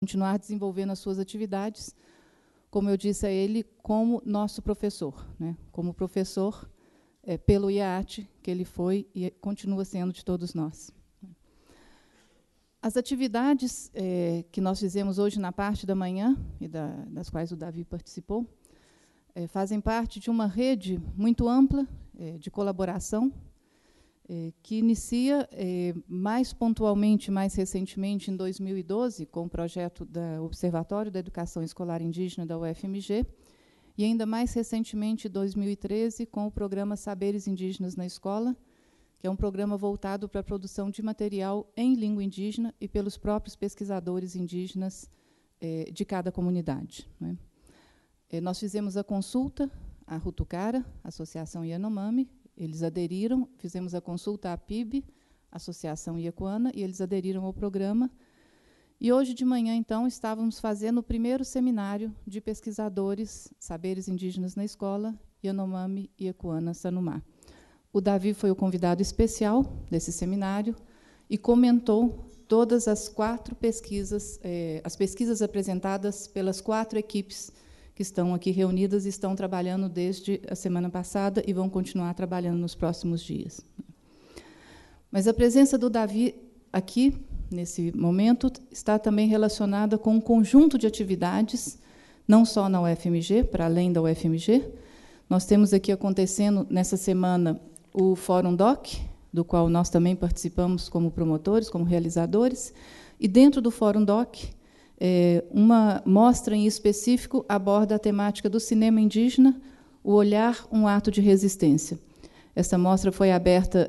continuar desenvolvendo as suas atividades, como eu disse a ele, como nosso professor, né? Como professor pelo IAAT, que ele foi e continua sendo de todos nós. As atividades que nós fizemos hoje na parte da manhã, e das quais o Davi participou, fazem parte de uma rede muito ampla de colaboração, que inicia mais pontualmente, mais recentemente, em 2012, com o projeto do Observatório da Educação Escolar Indígena da UFMG, e ainda mais recentemente, em 2013, com o programa Saberes Indígenas na Escola, que é um programa voltado para a produção de material em língua indígena e pelos próprios pesquisadores indígenas de cada comunidade, né? Nós fizemos a consulta à Rutucara, Associação Yanomami, eles aderiram, fizemos a consulta à PIB, Associação Iacuana, e eles aderiram ao programa. E hoje de manhã, então, estávamos fazendo o primeiro seminário de pesquisadores, Saberes Indígenas na Escola, Yanomami, Iacuana, Sanumá. O Davi foi o convidado especial desse seminário e comentou todas as 4 pesquisas, as pesquisas apresentadas pelas 4 equipes que estão aqui reunidas e estão trabalhando desde a semana passada e vão continuar trabalhando nos próximos dias. Mas a presença do Davi aqui, nesse momento, está também relacionada com um conjunto de atividades, não só na UFMG, para além da UFMG. Nós temos aqui acontecendo, nessa semana, o Fórum DOC, do qual nós também participamos como promotores, como realizadores, e dentro do Fórum DOC, uma mostra em específico aborda a temática do cinema indígena, o olhar, um ato de resistência. Essa mostra foi aberta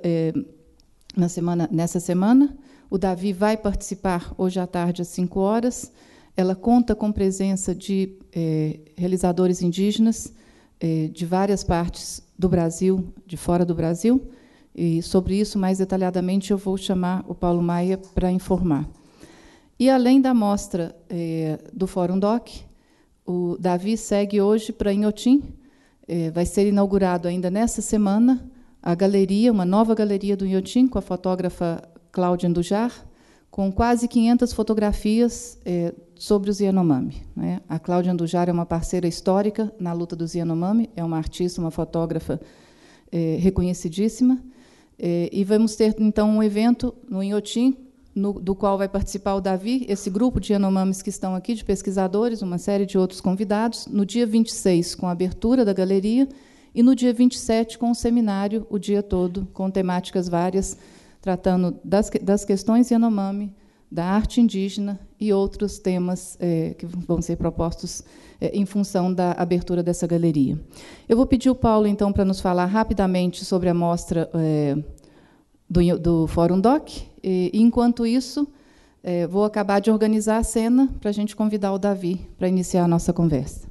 nessa semana. O Davi vai participar hoje à tarde, às 5 horas. Ela conta com presença de realizadores indígenas de várias partes do Brasil, de fora do Brasil. E sobre isso, mais detalhadamente, eu vou chamar o Paulo Maia para informar. E, além da mostra do Fórum DOC, o Davi segue hoje para Inhotim. Vai ser inaugurado ainda nessa semana a galeria, uma nova galeria do Inhotim, com a fotógrafa Cláudia Andujar, com quase 500 fotografias sobre os Yanomami, né? A Cláudia Andujar é uma parceira histórica na luta dos Yanomami, é uma artista, uma fotógrafa reconhecidíssima. E vamos ter, então, um evento no Inhotim, do qual vai participar o Davi, esse grupo de Yanomamis que estão aqui, de pesquisadores, uma série de outros convidados, no dia 26, com a abertura da galeria, e no dia 27, com o seminário, o dia todo, com temáticas várias, tratando das questões Yanomami, da arte indígena e outros temas que vão ser propostos em função da abertura dessa galeria. Eu vou pedir o Paulo, então, para nos falar rapidamente sobre a mostra do Fórum DOC, e, enquanto isso, vou acabar de organizar a cena para a gente convidar o Davi para iniciar a nossa conversa.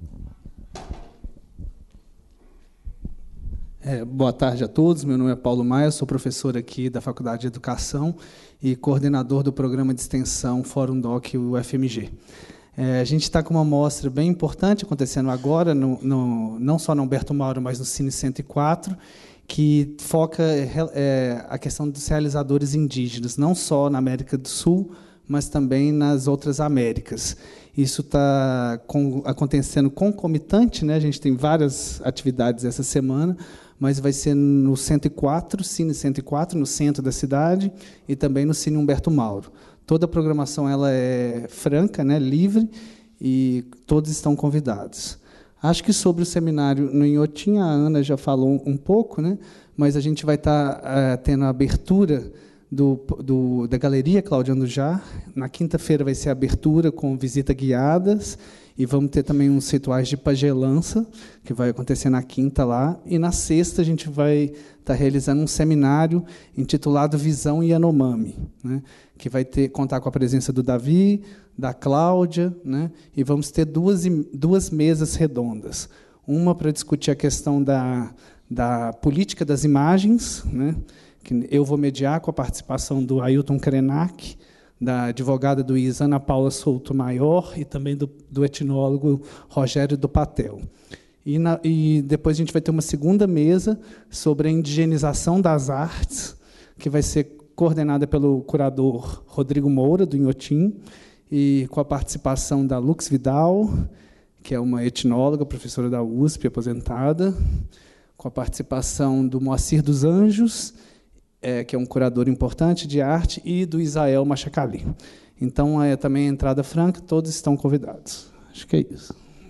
Boa tarde a todos. Meu nome é Paulo Maia, sou professor aqui da Faculdade de Educação e coordenador do programa de extensão Fórum DOC UFMG. A gente está com uma mostra bem importante acontecendo agora, não só no Humberto Mauro, mas no Cine 104, que foca a questão dos realizadores indígenas, não só na América do Sul, mas também nas outras Américas. Isso está acontecendo concomitante, né? A gente tem várias atividades essa semana, mas vai ser no 104, Cine 104, no centro da cidade, e também no Cine Humberto Mauro. Toda a programação ela é franca, né? Livre, e todos estão convidados. Acho que sobre o seminário no Inhotim, a Ana já falou um pouco, né? Mas a gente vai estar tendo a abertura da Galeria Cláudia Andujar. Na quinta-feira vai ser a abertura com visita guiadas, e vamos ter também uns rituais de pagelança, que vai acontecer na quinta lá. E na sexta a gente vai estar realizando um seminário intitulado Visão Yanomami, né? Que vai contar com a presença do Davi, da Cláudia, né? E vamos ter duas mesas redondas. Uma para discutir a questão da política das imagens, né? Que eu vou mediar com a participação do Ailton Krenak, da advogada do ISA, Ana Paula Souto Maior, e também do etnólogo Rogério do Patel. E depois a gente vai ter uma segunda mesa sobre a indigenização das artes, que vai ser coordenada pelo curador Rodrigo Moura, do Inhotim, e com a participação da Lux Vidal, que é uma etnóloga, professora da USP, aposentada, com a participação do Moacir dos Anjos, que é um curador importante de arte, e do Isael Machacali. Então, também a entrada franca, todos estão convidados. Acho que é isso.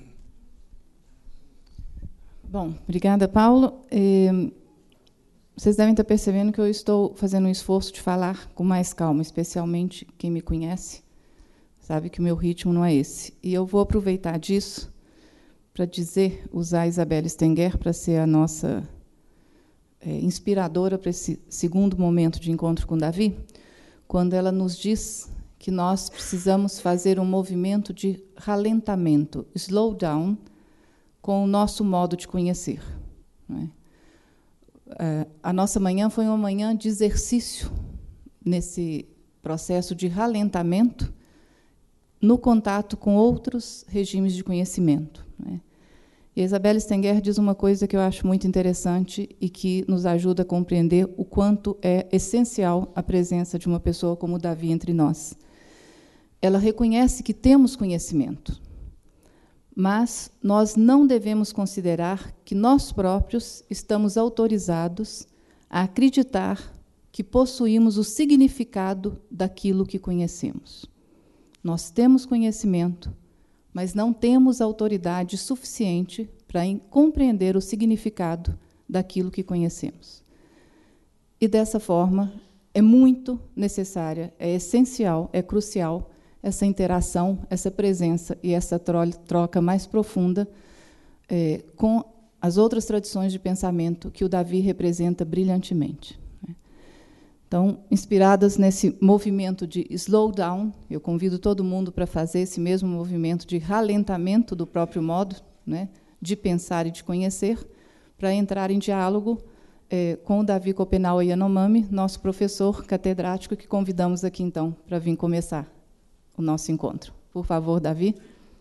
Bom, obrigada, Paulo. Vocês devem estar percebendo que eu estou fazendo um esforço de falar com mais calma, especialmente quem me conhece sabe que o meu ritmo não é esse. E eu vou aproveitar disso para usar a Isabelle Stenger para ser a nossa inspiradora para esse segundo momento de encontro com Davi, quando ela nos diz que nós precisamos fazer um movimento de ralentamento, slow down, com o nosso modo de conhecer. Não é? A nossa manhã foi uma manhã de exercício nesse processo de ralentamento no contato com outros regimes de conhecimento. Né? E a Isabelle Stenger diz uma coisa que eu acho muito interessante e que nos ajuda a compreender o quanto é essencial a presença de uma pessoa como Davi entre nós. Ela reconhece que temos conhecimento, mas nós não devemos considerar que nós próprios estamos autorizados a acreditar que possuímos o significado daquilo que conhecemos. Nós temos conhecimento, mas não temos autoridade suficiente para compreender o significado daquilo que conhecemos. E, dessa forma, é muito necessária, é essencial, é crucial essa interação, essa presença e essa troca mais profunda com as outras tradições de pensamento que o Davi representa brilhantemente. Então, inspiradas nesse movimento de slow down, eu convido todo mundo para fazer esse mesmo movimento de ralentamento do próprio modo, né, de pensar e de conhecer, para entrar em diálogo com o Davi Copenau Yanomami, nosso professor catedrático, que convidamos aqui, então, para vir começar o nosso encontro. Por favor, Davi.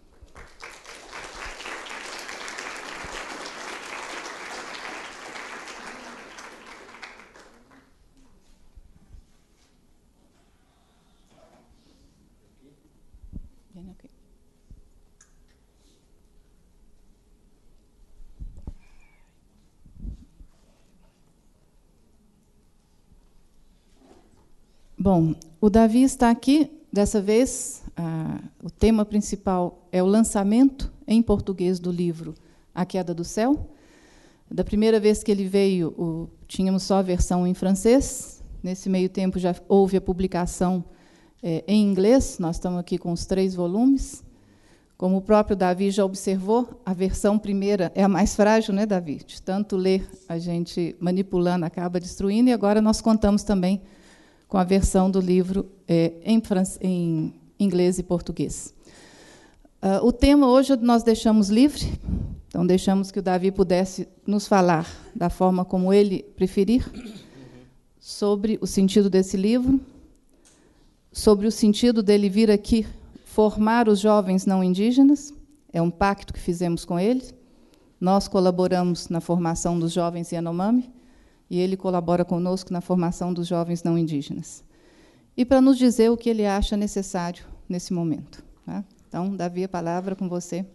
Bom, o Davi está aqui, dessa vez, o tema principal é o lançamento em português do livro A Queda do Céu. Da primeira vez que ele veio, tínhamos só a versão em francês. Nesse meio tempo já houve a publicação em inglês, nós estamos aqui com os 3 volumes. Como o próprio Davi já observou, a versão primeira é a mais frágil, né, Davi? De tanto ler, a gente manipulando acaba destruindo, e agora nós contamos também com a versão do livro em inglês e português. O tema hoje nós deixamos livre, então deixamos que o Davi pudesse nos falar da forma como ele preferir, sobre o sentido desse livro, sobre o sentido dele vir aqui formar os jovens não indígenas, é um pacto que fizemos com ele, nós colaboramos na formação dos jovens Yanomami, e ele colabora conosco na formação dos jovens não indígenas. E para nos dizer o que ele acha necessário nesse momento. Tá? Então, Davi, a palavra com você.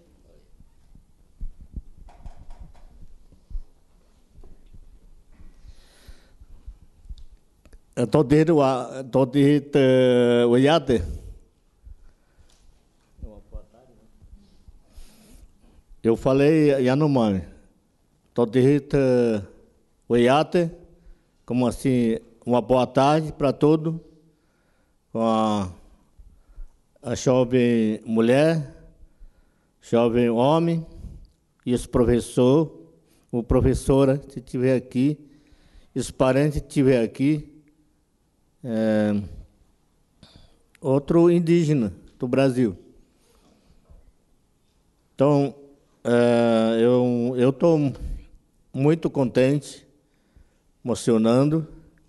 Eu falei Yanomami. Oiate, como assim, uma boa tarde para todos, com a jovem mulher, jovem homem, e os professores, o professora, se estiver aqui, os parentes, se estiver aqui, outro indígena do Brasil. Então, eu estou muito contente, emocionando.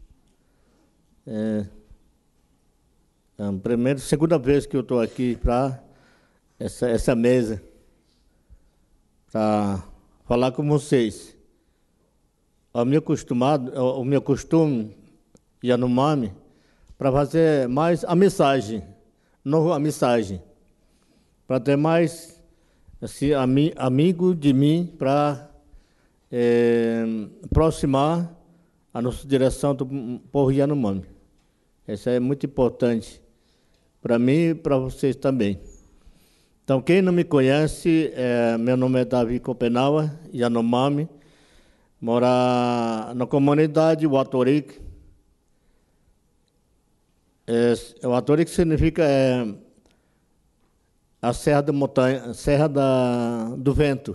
Segunda vez que eu estou aqui para essa mesa, para falar com vocês. O meu costume, Yanomami, para fazer mais a mensagem nova mensagem, para ter mais assim, amigo de mim, para aproximar a nossa direção do povo Yanomami. Isso é muito importante para mim e para vocês também. Então, quem não me conhece, meu nome é Davi Copenauer, Yanomami, mora na comunidade Watorik. Watorik significa a Serra da Montanha, Serra do Vento.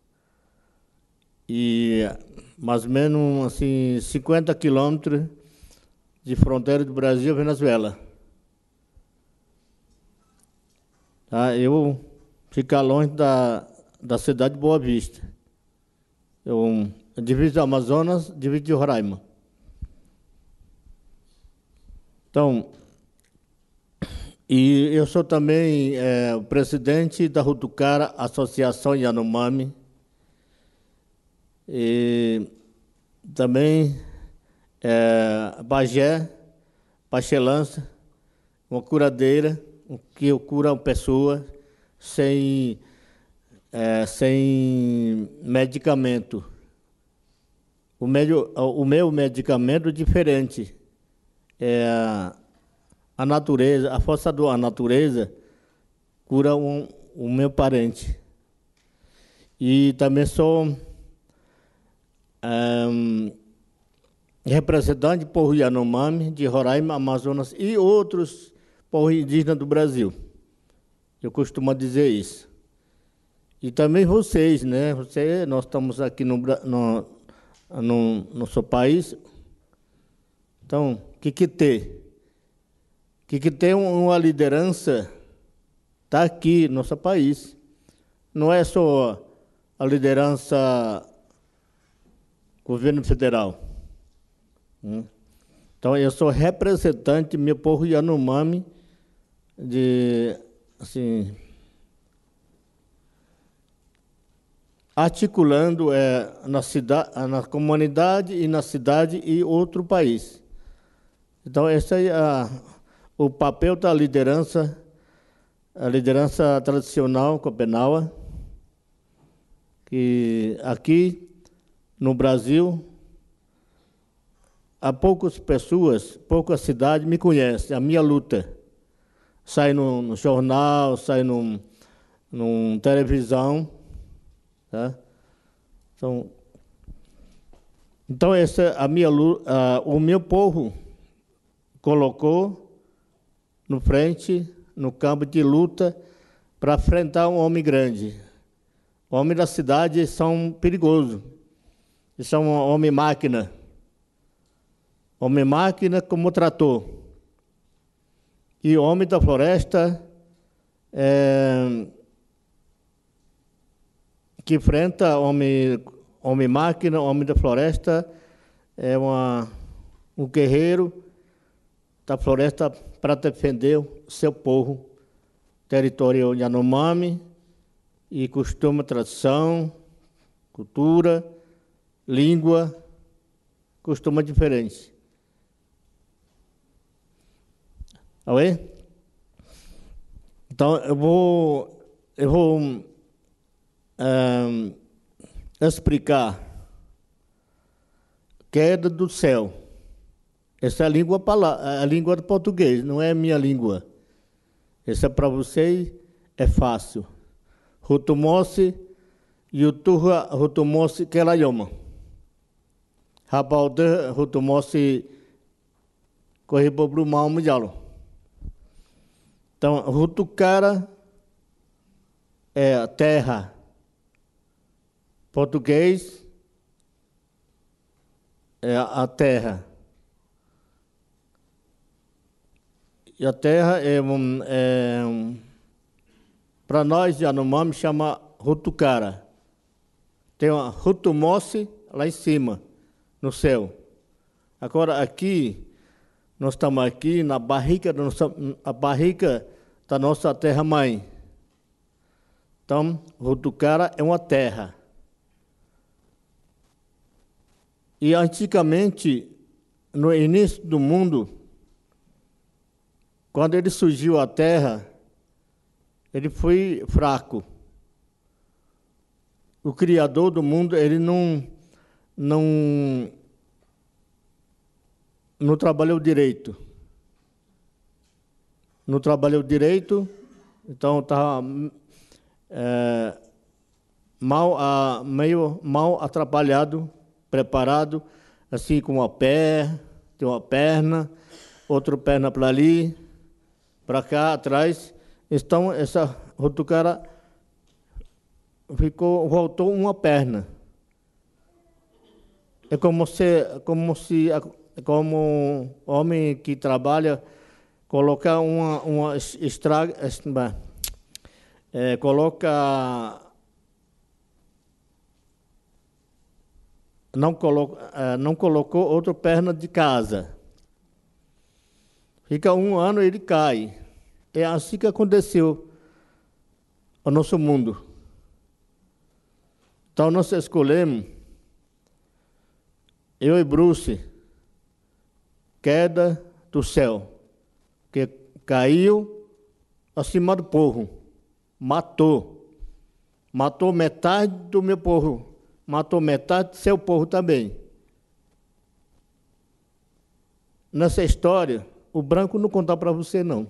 E mais ou menos assim, 50 quilômetros de fronteira do Brasil e Venezuela. Tá? Eu fico longe da cidade de Boa Vista. Eu divido o Amazonas, divido o Roraima. Então, e eu sou também o presidente da Rutucara, Associação Yanomami. E também Bagé, Pachelança, uma curadeira, que eu curo a pessoa sem medicamento. O meu medicamento é diferente. A natureza, a força da natureza cura o meu parente. E também sou representante do povo Yanomami, de Roraima, Amazonas e outros povos indígenas do Brasil. Eu costumo dizer isso. E também vocês, né? Nós estamos aqui no nosso país. Então, o que tem? O que tem uma liderança está aqui no nosso país. Não é só a liderança governo federal. Então, eu sou representante do meu povo Yanomami, articulando na comunidade e na cidade e outro país. Então, esse é o papel da liderança, a liderança tradicional Copenauer, que aqui no Brasil, há poucas pessoas, poucas cidades me conhecem, a minha luta. Sai no jornal, sai num televisão. Tá? Então essa é a minha luta, o meu povo colocou no frente, no campo de luta, para enfrentar um homem grande. Homens da cidade são perigosos. Eles são homem-máquina. Homem-máquina como trator. E o homem da floresta que enfrenta homem-máquina, homem da floresta, é um guerreiro da floresta para defender o seu povo, território Yanomami, e costume, tradição, cultura, língua, costume diferente. Oi? Então, eu vou explicar queda do céu. Essa é a língua do português, não é a minha língua. Essa para vocês é fácil. Rutumose, Yuturra, Rutumose, Kelayoma. Rabalde, Rutumose, Corribobru, Malmo, Yalo. Então, Rutucara é a terra. Português é a terra. E a terra para nós, Yanomami, chama Rutucara. Tem uma Rutumose lá em cima, no céu. Agora, aqui, nós estamos aqui na barriga da nossa terra-mãe. Então, Rutucara é uma terra. E, antigamente, no início do mundo, quando ele surgiu à Terra, ele foi fraco. O Criador do mundo, ele não trabalhou direito. Não trabalhou direito, então estava meio mal atrapalhado, preparado, assim com tem uma perna, outra perna para ali, para cá, atrás. Então, essa rotucara voltou uma perna. É como um homem que trabalha, colocar não colocou outra perna de casa. Fica um ano e ele cai. É assim que aconteceu no nosso mundo. Então, nós escolhemos, eu e Bruce, queda do céu, que caiu acima do povo, matou metade do meu povo, matou metade do seu povo também. Nessa história, o branco não conta para você, não.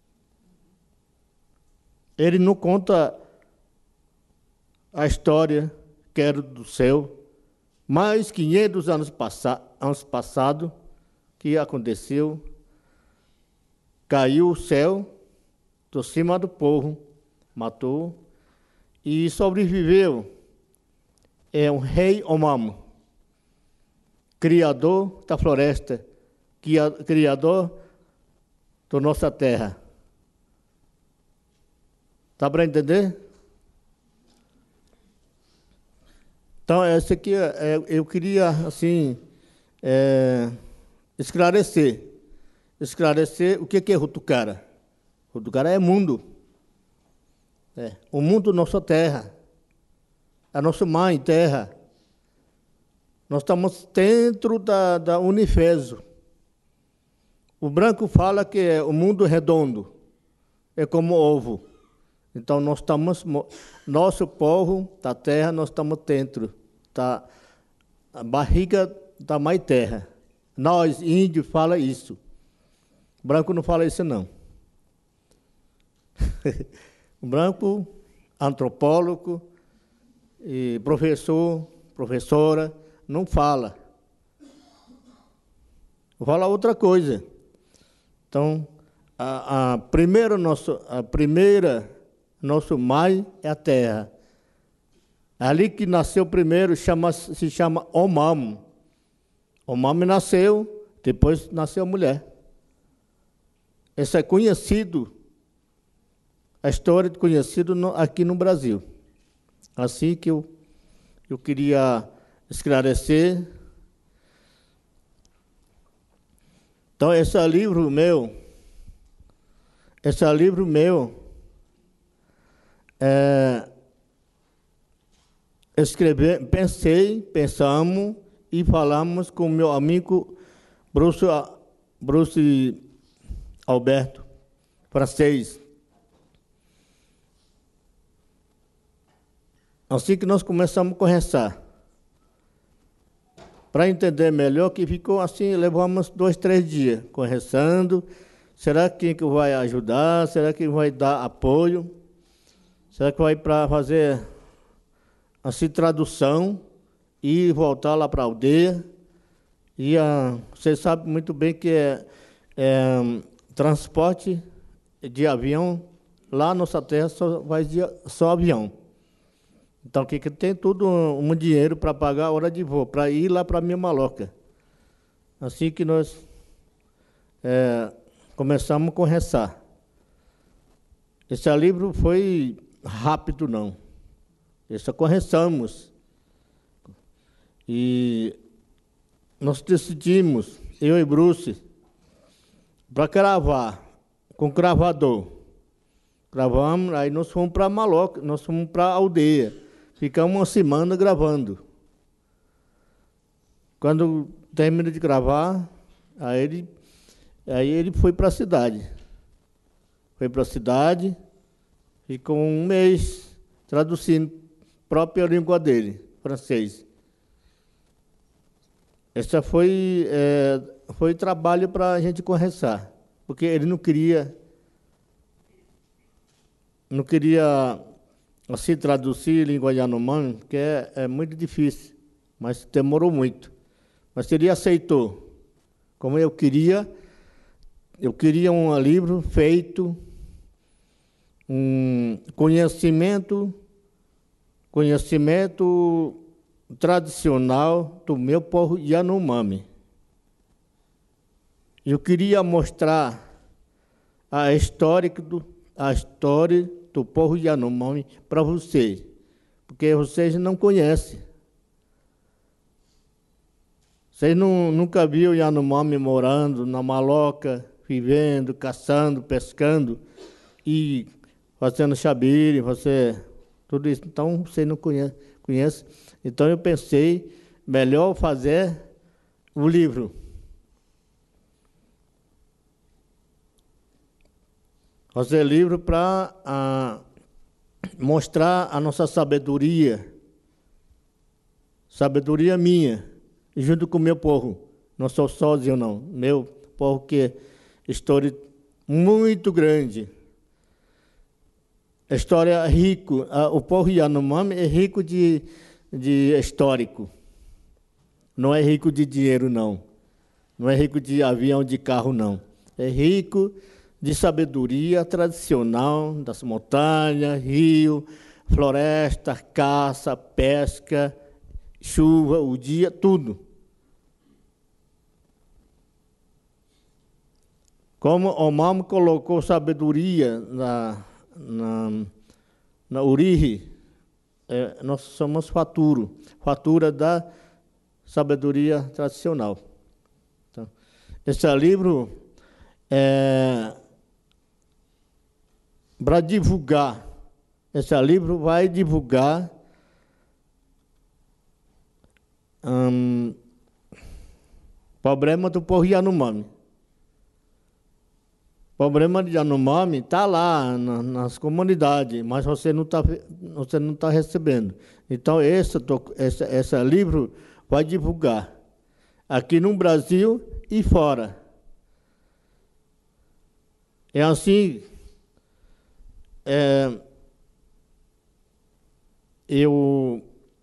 Ele não conta a história que era do céu, mais 500 anos passados, que aconteceu, caiu o céu por cima do povo, matou, e sobreviveu um rei Omam, criador da floresta, criador da nossa terra. Está para entender? Então, esse aqui eu queria, assim, esclarecer o que é Rutucara. Rutucara é mundo. O mundo, nossa terra. A nossa mãe terra. Nós estamos dentro da universo. O branco fala que o mundo é redondo, é como ovo. Então, nosso povo da terra, nós estamos dentro da barriga da mãe terra. Nós, índios, fala isso. O branco não fala isso, não. O branco, antropólogo, e professora, não fala. Fala outra coisa. Então, a primeira nosso mãe é a terra. Ali que nasceu primeiro se chama Omam. Omam nasceu, depois nasceu a mulher. Isso é conhecido, a história é conhecida aqui no Brasil. Assim que eu queria esclarecer. Então, esse livro meu, pensamos e falamos com meu amigo Bruce Alberto, francês. Assim que nós começamos a conversar. Para entender melhor, que ficou assim, levamos 2, 3 dias conversando. Será que vai ajudar? Será que vai dar apoio? Será que vai para fazer assim tradução e voltar lá para a aldeia? E você sabe muito bem que transporte de avião, lá na nossa terra só avião. Então, que tem tudo um dinheiro para pagar a hora de voo, para ir lá para a minha maloca. Assim que nós começamos a conversar. Esse livro foi rápido, não. Só conversamos. E nós decidimos, eu e Bruce, para cravar, com cravador. Gravamos, aí nós fomos para a maloca, nós fomos para a aldeia. Ficamos uma semana gravando. Quando termina de gravar, aí ele foi para a cidade. foi para a cidade, ficou um mês traduzindo a própria língua dele, francês. Esse foi trabalho para a gente conversar, porque ele não queria assim traduzir língua Yanomami, porque é muito difícil, mas demorou muito. Mas ele aceitou. Como eu queria um livro feito, um conhecimento tradicional do meu povo Yanomami. Eu queria mostrar a história do povo Yanomami para vocês, porque vocês não conhecem. Vocês nunca viram Yanomami morando na maloca, vivendo, caçando, pescando e fazendo chabire, tudo isso. Então, vocês não conhecem. Então, eu pensei, melhor fazer o livro. Fazer livro para mostrar a nossa sabedoria minha, junto com o meu povo. Não sou sozinho, não. Meu povo que é história muito grande. História rico. O povo Yanomami é rico de histórico. Não é rico de dinheiro, não. Não é rico de avião, de carro, não. É rico de sabedoria tradicional das montanhas, rio, floresta, caça, pesca, chuva, o dia, tudo. Como o Mamo colocou sabedoria na origem, nós somos fatura da sabedoria tradicional. Então, esse livro para divulgar, esse livro vai divulgar problema do povo Yanomami. O problema de Yanomami está lá nas comunidades, mas você não está recebendo. Então, esse livro vai divulgar aqui no Brasil e fora. É assim, eu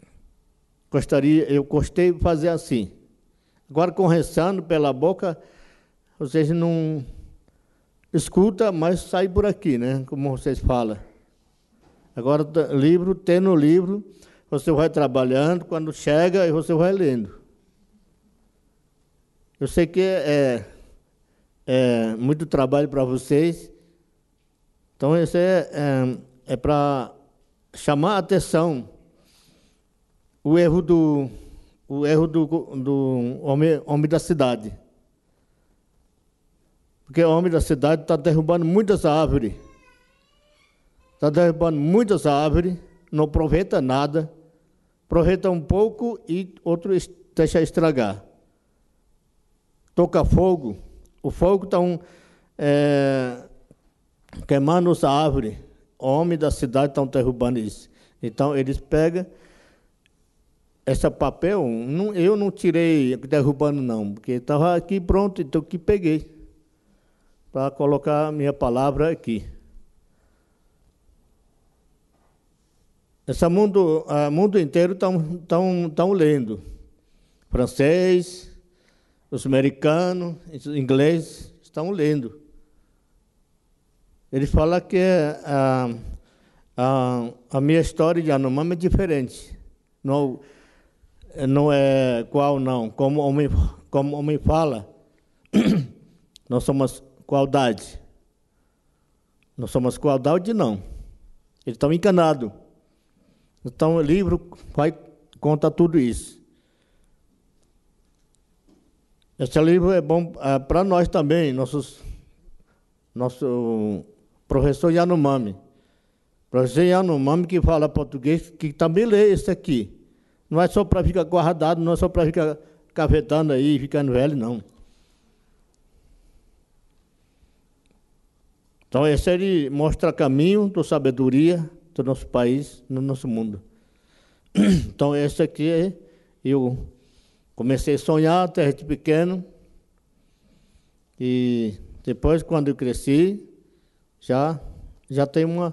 gostei de fazer assim. Agora, conversando pela boca, vocês não escutam, mas sai por aqui, né? Como vocês falam. Agora, tendo livro, você vai trabalhando, quando chega, você vai lendo. Eu sei que é muito trabalho para vocês. Então, isso é para chamar a atenção o erro do homem da cidade. Porque o homem da cidade está derrubando muitas árvores. Está derrubando muitas árvores, não aproveita nada, aproveita um pouco e outro deixa estragar. Toca fogo. O fogo está queimando as árvores. O homem da cidade estão derrubando isso. Então, eles pegam esse papel, eu não tirei derrubando, não, porque estava aqui pronto, então que peguei para colocar a minha palavra aqui. Esse mundo inteiro estão lendo. Francês, os americanos, os ingleses estão lendo. Ele fala que a minha história de Yanomami é diferente. Não é igual, não. Como o homem fala, nós somos igualdade. Nós somos igualdade, não. Eles estão enganados. Então, o livro conta tudo isso. Esse livro é bom para nós também, nosso professor Yanomami. Professor Yanomami que fala português, que também lê esse aqui. Não é só para ficar guardado, não é só para ficar cavetando aí, ficando velho, não. Então, esse ele mostra o caminho da sabedoria do nosso país, no nosso mundo. Então, esse aqui eu comecei a sonhar desde pequeno. E depois, quando eu cresci, já tenho uma...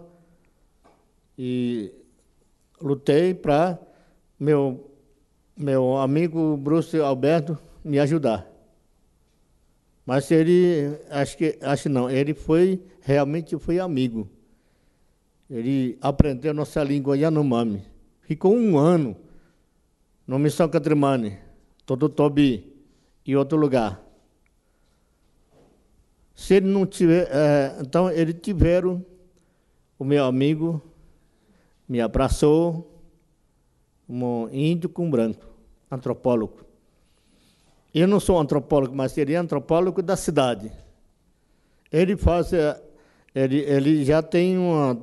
E lutei para meu amigo Bruce Alberto me ajudar. Mas ele, acho não, ele realmente foi amigo. Ele aprendeu nossa língua Yanomami. Ficou 1 ano na Missão Catrimani, Tototobi e outro lugar. Se ele não tiver... então, eles tiveram... O meu amigo me abraçou, um índio com branco, antropólogo. Eu não sou antropólogo, mas seria antropólogo da cidade. Ele já tem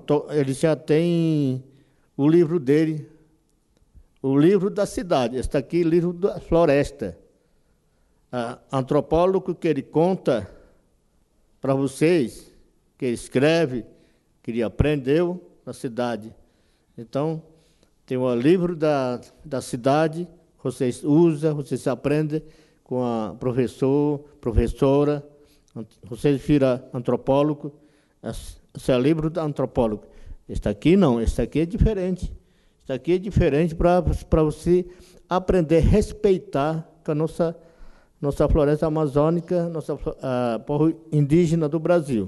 o livro dele, o livro da cidade. Este aqui, livro da floresta. Antropólogo que ele conta para vocês, que ele escreve, que ele aprendeu na cidade. Então, tem o livro da cidade, vocês usam, vocês aprendem com a professora, vocês viram antropólogo, esse é o livro do antropólogo. Este aqui não, este aqui é diferente. Este aqui é diferente para você aprender a respeitar a nossa floresta amazônica, nossa povo indígena do Brasil.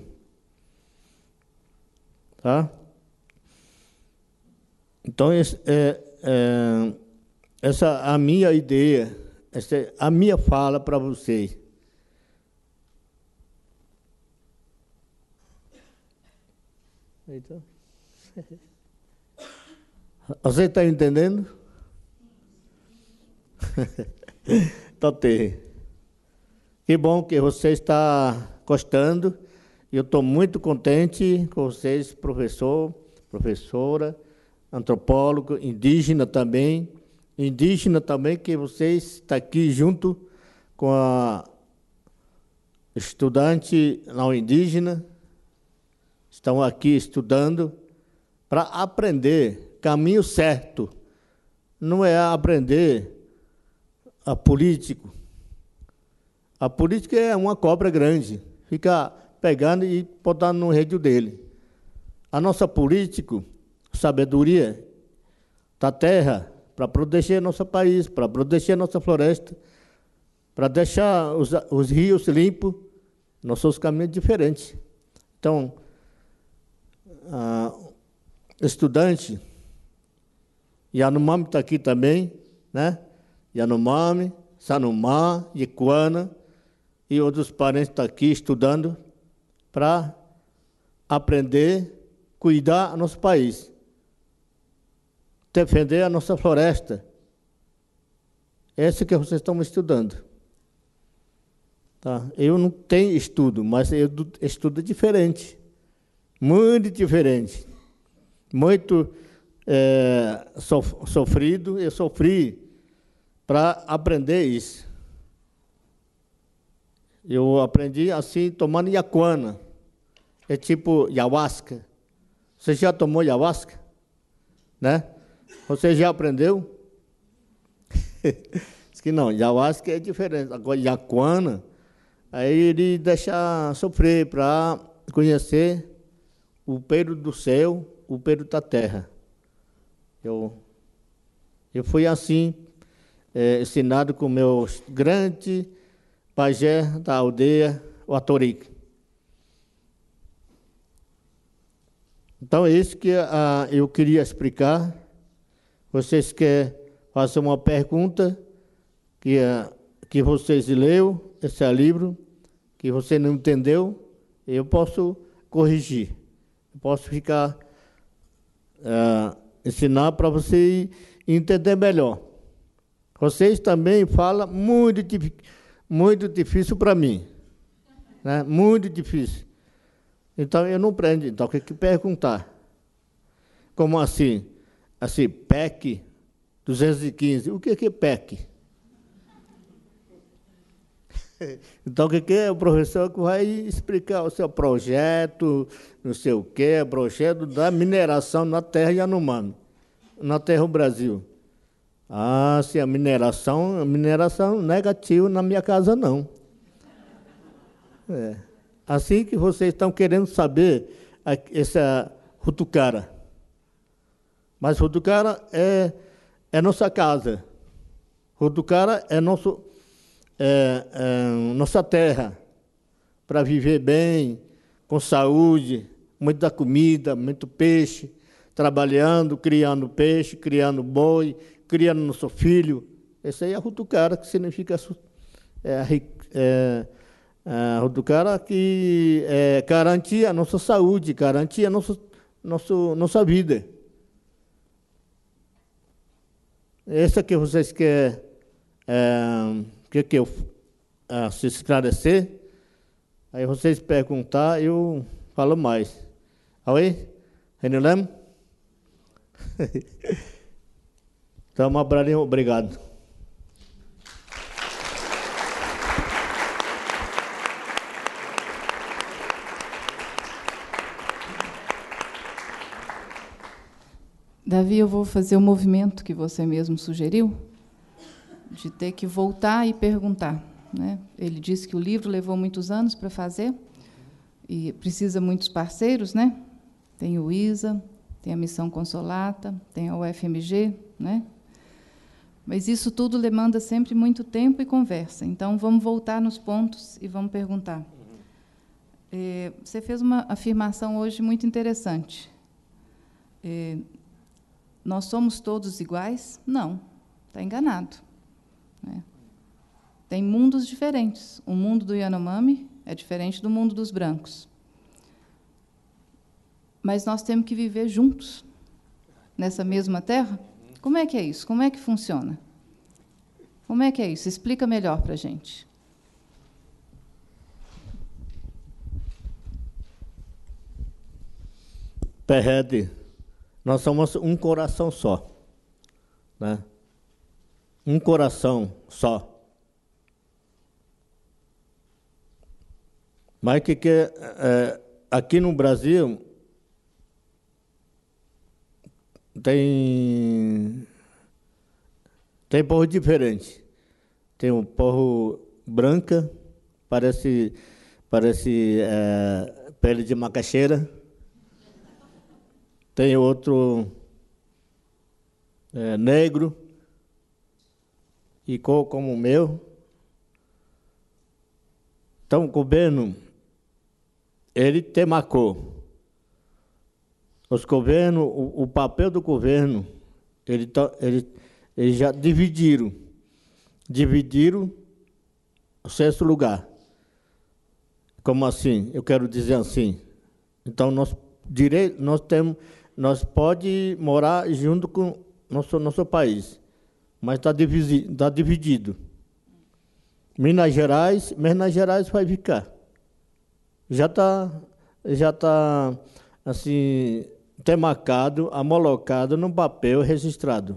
Tá? Então, essa é a minha ideia, essa é a minha fala para vocês. Então, você está entendendo? Então, que bom que você está gostando. Eu estou muito contente com vocês, professor, professora, antropólogo, indígena também, que vocês estão aqui junto com a estudante não indígena, estão aqui estudando para aprender caminho certo. Não é aprender a político. A política é uma cobra grande, fica pegando e botando no rédeo dele. A nossa política, sabedoria da terra, para proteger nosso país, para proteger nossa floresta, para deixar os rios limpos, nossos caminhos diferentes. Então, estudante, Yanomami está aqui também, né? Yanomami, Sanumá, Yequana e outros parentes estão aqui estudando para aprender, cuidar do nosso país, defender a nossa floresta. Esse que vocês estão estudando. Tá? Eu não tenho estudo, mas eu estudo diferente. Muito diferente. Muito sofrido, eu sofri para aprender isso. Eu aprendi assim, tomando yaquana. É tipo ayahuasca. Você já tomou ayahuasca? Né? Você já aprendeu? Diz que não, ayahuasca é diferente. Agora, yaquana, aí ele deixa sofrer para conhecer o período do céu, o período da terra. Eu fui assim, ensinado com meus grandes pajé da aldeia, o Atoric. Então, é isso que eu queria explicar. Vocês querem fazer uma pergunta que vocês leu esse livro, que você não entendeu, eu posso corrigir. Eu posso ficar ensinar para você entender melhor. Vocês também falam muito difícil para mim, né? Muito difícil. Então, eu não aprendo. Então, tem que perguntar. Como assim? Assim, PEC 215. O que é PEC? Então, o que é o professor que vai explicar o seu projeto, não sei o quê, projeto da mineração na terra Yanomami, na terra do Brasil. Ah, se a mineração negativa na minha casa, não. É. Assim que vocês estão querendo saber essa Rutucara. Mas Rutucara é nossa casa. Rutucara é nossa terra, para viver bem, com saúde, muita comida, muito peixe, trabalhando, criando peixe, criando boi, criando nosso filho. Esse aí é a Rutucara, que significa a Rutucara, que garantia a nossa saúde, garantia a nossa vida. Essa que vocês querem que eu se esclarecer, aí vocês perguntar, eu falo mais. Oi? Renilem? Então, obrigado. Davi, eu vou fazer o movimento que você mesmo sugeriu, de ter que voltar e perguntar, né? Ele disse que o livro levou muitos anos para fazer e precisa muitos parceiros, né? Tem o ISA, tem a Missão Consolata, tem a UFMG, né? Mas isso tudo demanda sempre muito tempo e conversa. Então, vamos voltar nos pontos e vamos perguntar. Você fez uma afirmação hoje muito interessante. Nós somos todos iguais? Não, está enganado. Né? Tem mundos diferentes. O mundo do Yanomami é diferente do mundo dos brancos. Mas nós temos que viver juntos, nessa mesma terra? Como é que é isso? Como é que funciona? Como é que é isso? Explica melhor para a gente. Perrede, nós somos um coração só, né? Um coração só. Mas aqui no Brasil tem povo diferente. Tem um povo branca, parece pele de macaxeira. Tem outro negro e cor como o meu. Então, o governo, ele temacou. Os governos, o papel do governo, ele já dividiram o sexto lugar. Como assim? Eu quero dizer assim. Então, nós pode morar junto com nosso país, mas está dividido. Minas Gerais vai ficar. Já está assim demarcado, homologado no papel registrado.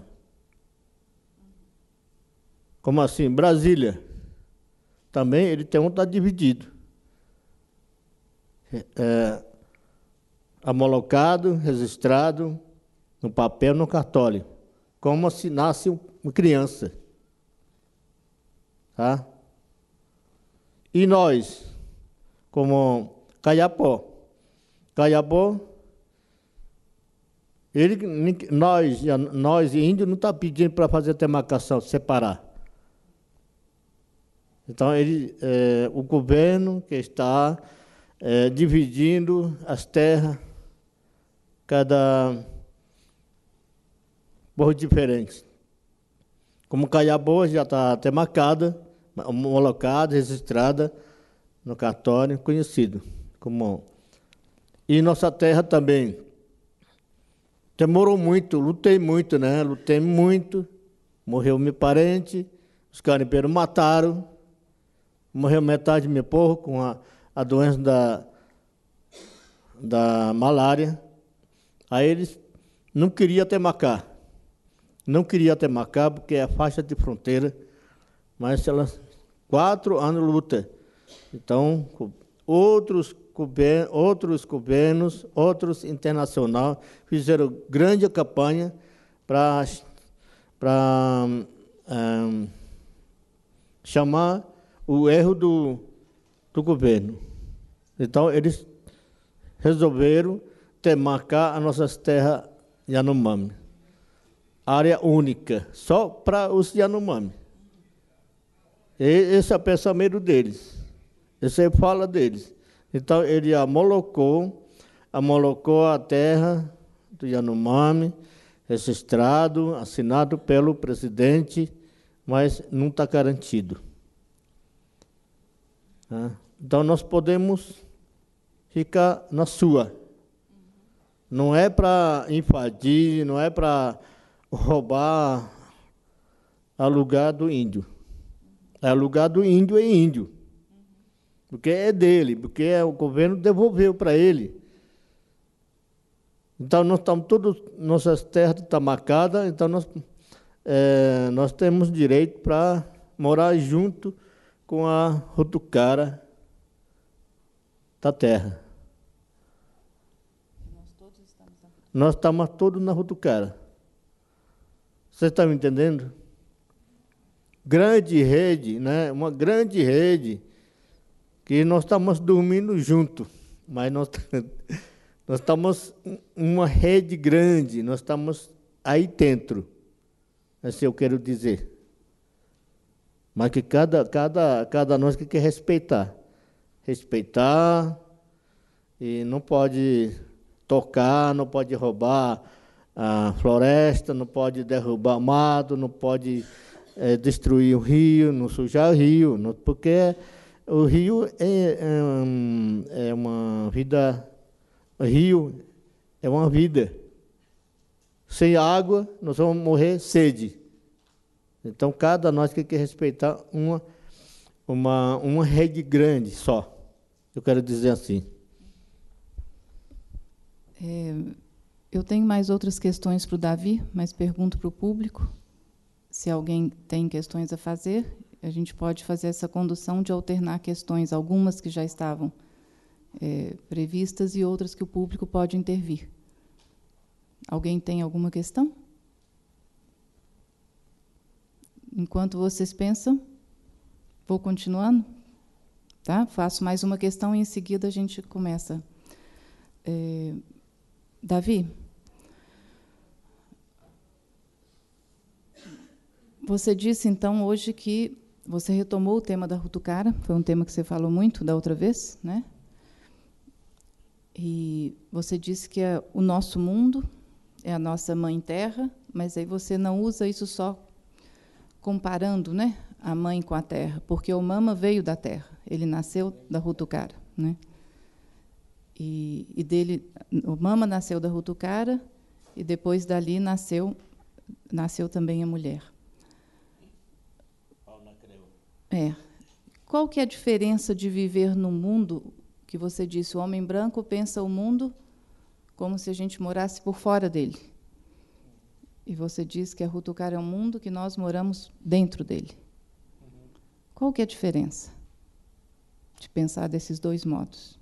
Como assim? Brasília também ele está dividido. Homologado, registrado no papel, no cartório, como se nasce uma criança. Tá? E nós, como Caiapó, nós índios não está pedindo para fazer demarcação, separar. Então, o governo que está dividindo as terras, cada povo diferente. Como Caiapó já está até marcada, homologada, registrada no cartório, conhecido como. E nossa terra também. Demorou muito, lutei muito, né? Lutei muito. Morreu meu parente, os garimpeiros mataram. Morreu metade do meu povo com a doença da malária. Aí eles não queriam demarcar. Não queriam demarcar porque é a faixa de fronteira, mas ela 4 anos de luta. Então, outros governos, outros internacionais fizeram grande campanha para chamar o erro do governo. Então, eles resolveram demarcar as nossas terras Yanomami. Área única, só para os Yanomami. Esse é o pensamento deles. Esse é a fala deles. Então, ele amolocou a terra do Yanomami, registrado, assinado pelo presidente, mas não está garantido. Então, nós podemos ficar na sua. Não é para invadir, não é para roubar o lugar do índio. O lugar do índio é índio. Porque é dele, porque o governo devolveu para ele. Então, nós estamos todos, nossas terras estão marcadas, então nós temos direito para morar junto com a Rutucara da terra. Nós estamos todos na Rutucara. Vocês estão me entendendo? Grande rede, né? Uma grande rede, que nós estamos dormindo junto, mas nós estamos uma rede grande, nós estamos aí dentro, assim eu quero dizer. Mas que cada nós que quer respeitar, e não pode tocar, não pode roubar a floresta, não pode derrubar mato, não pode destruir o rio, não sujar o rio, porque o rio é uma vida. O rio é uma vida. Sem água, nós vamos morrer sede. Então, cada nós que quer respeitar uma rede grande só. Eu quero dizer assim. Eu tenho mais outras questões para o Davi, mas pergunto para o público. Se alguém tem questões a fazer, a gente pode fazer essa condução de alternar questões, algumas que já estavam previstas e outras que o público pode intervir. Alguém tem alguma questão? Enquanto vocês pensam, vou continuando. Tá? Faço mais uma questão e, em seguida, a gente começa. Davi, você disse, então, hoje que você retomou o tema da Rutucara, foi um tema que você falou muito da outra vez, né? E você disse que o nosso mundo é a nossa mãe terra, mas aí você não usa isso só comparando, né, a mãe com a terra, porque o Mama veio da terra, ele nasceu da Rutucara, né? E dele, o Mama nasceu da Rutucara e depois dali nasceu também a mulher. Qual que é a diferença de viver no mundo que você disse, o homem branco pensa o mundo como se a gente morasse por fora dele. E você diz que a Rutucara é um mundo que nós moramos dentro dele. Qual que é a diferença de pensar desses dois modos?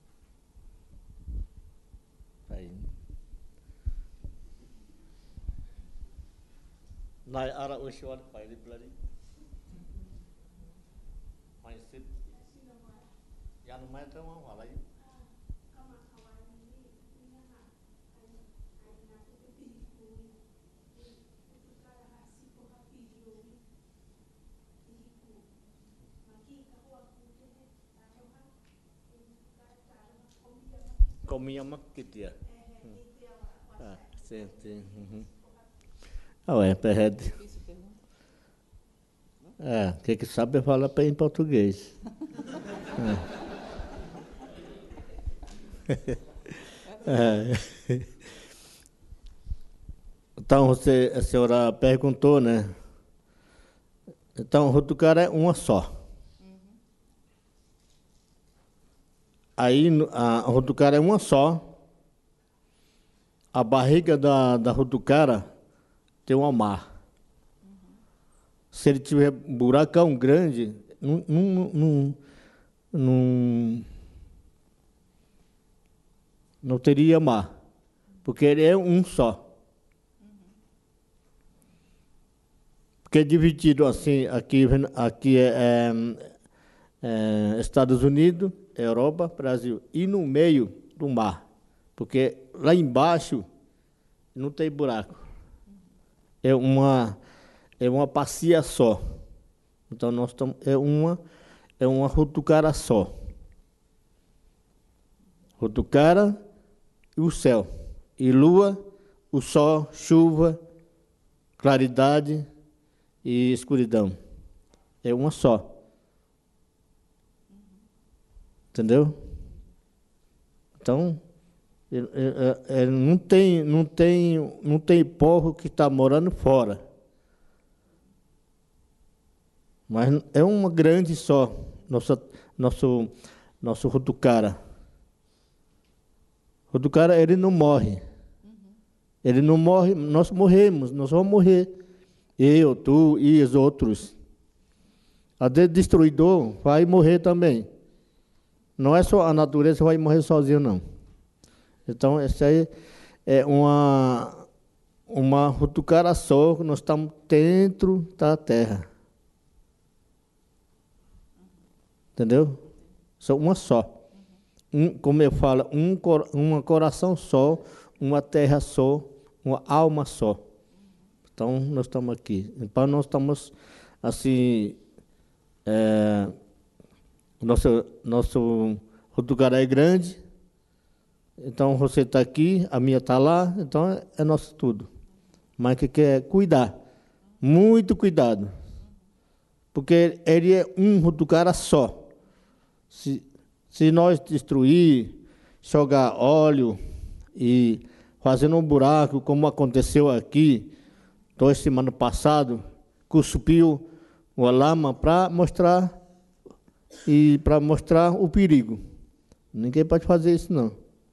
Comia maquitia. Sim. Ué, perde. O que sabe fala em português. Então, a senhora perguntou, né? Então, Rutucara é uma só. Aí, a Rutucara é uma só. A barriga da Rutucara tem um mar. Se ele tiver buracão grande, não teria mar, porque ele é um só. Porque é dividido assim, aqui Estados Unidos, Europa, Brasil, e no meio do mar, porque lá embaixo não tem buraco. É uma bacia só. Então nós estamos é uma Rutucara só. Rutucara e o céu, e lua, o sol, chuva, claridade e escuridão. É uma só. Entendeu? Então, não tem povo que está morando fora. Mas é uma grande só, nosso Rutucara. Rutucara, ele não morre. Ele não morre, nós morremos, nós vamos morrer. Eu, tu e os outros. A destruidor vai morrer também. Não é só a natureza que vai morrer sozinho, não. Então, essa aí é uma Rutucara só, que nós estamos dentro da terra. Entendeu? Só uma só. Como eu falo, um coração só, uma terra só, uma alma só. Então, nós estamos aqui. Então, nós estamos, assim, nosso Rutucara é grande, então você está aqui, a minha está lá, então é nosso tudo. Mas que quer cuidar, muito cuidado, porque ele é um Rutucara só. Se nós destruir, jogar óleo e fazendo um buraco, como aconteceu aqui, 2 semanas passadas, cuspiu uma lama para mostrar o perigo. Ninguém pode fazer isso, não.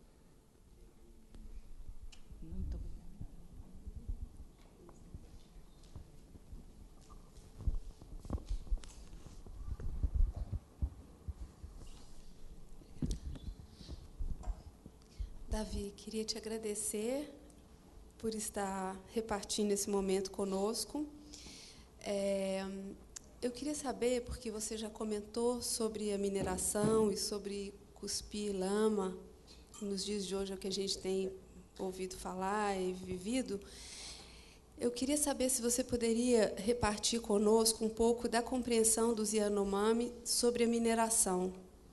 Davi, queria te agradecer por estar repartindo esse momento conosco. Eu queria saber, porque você já comentou sobre a mineração e sobre cuspir lama, nos dias de hoje é o que a gente tem ouvido falar e vivido. Eu queria saber se você poderia repartir conosco um pouco da compreensão dos Yanomami sobre a mineração.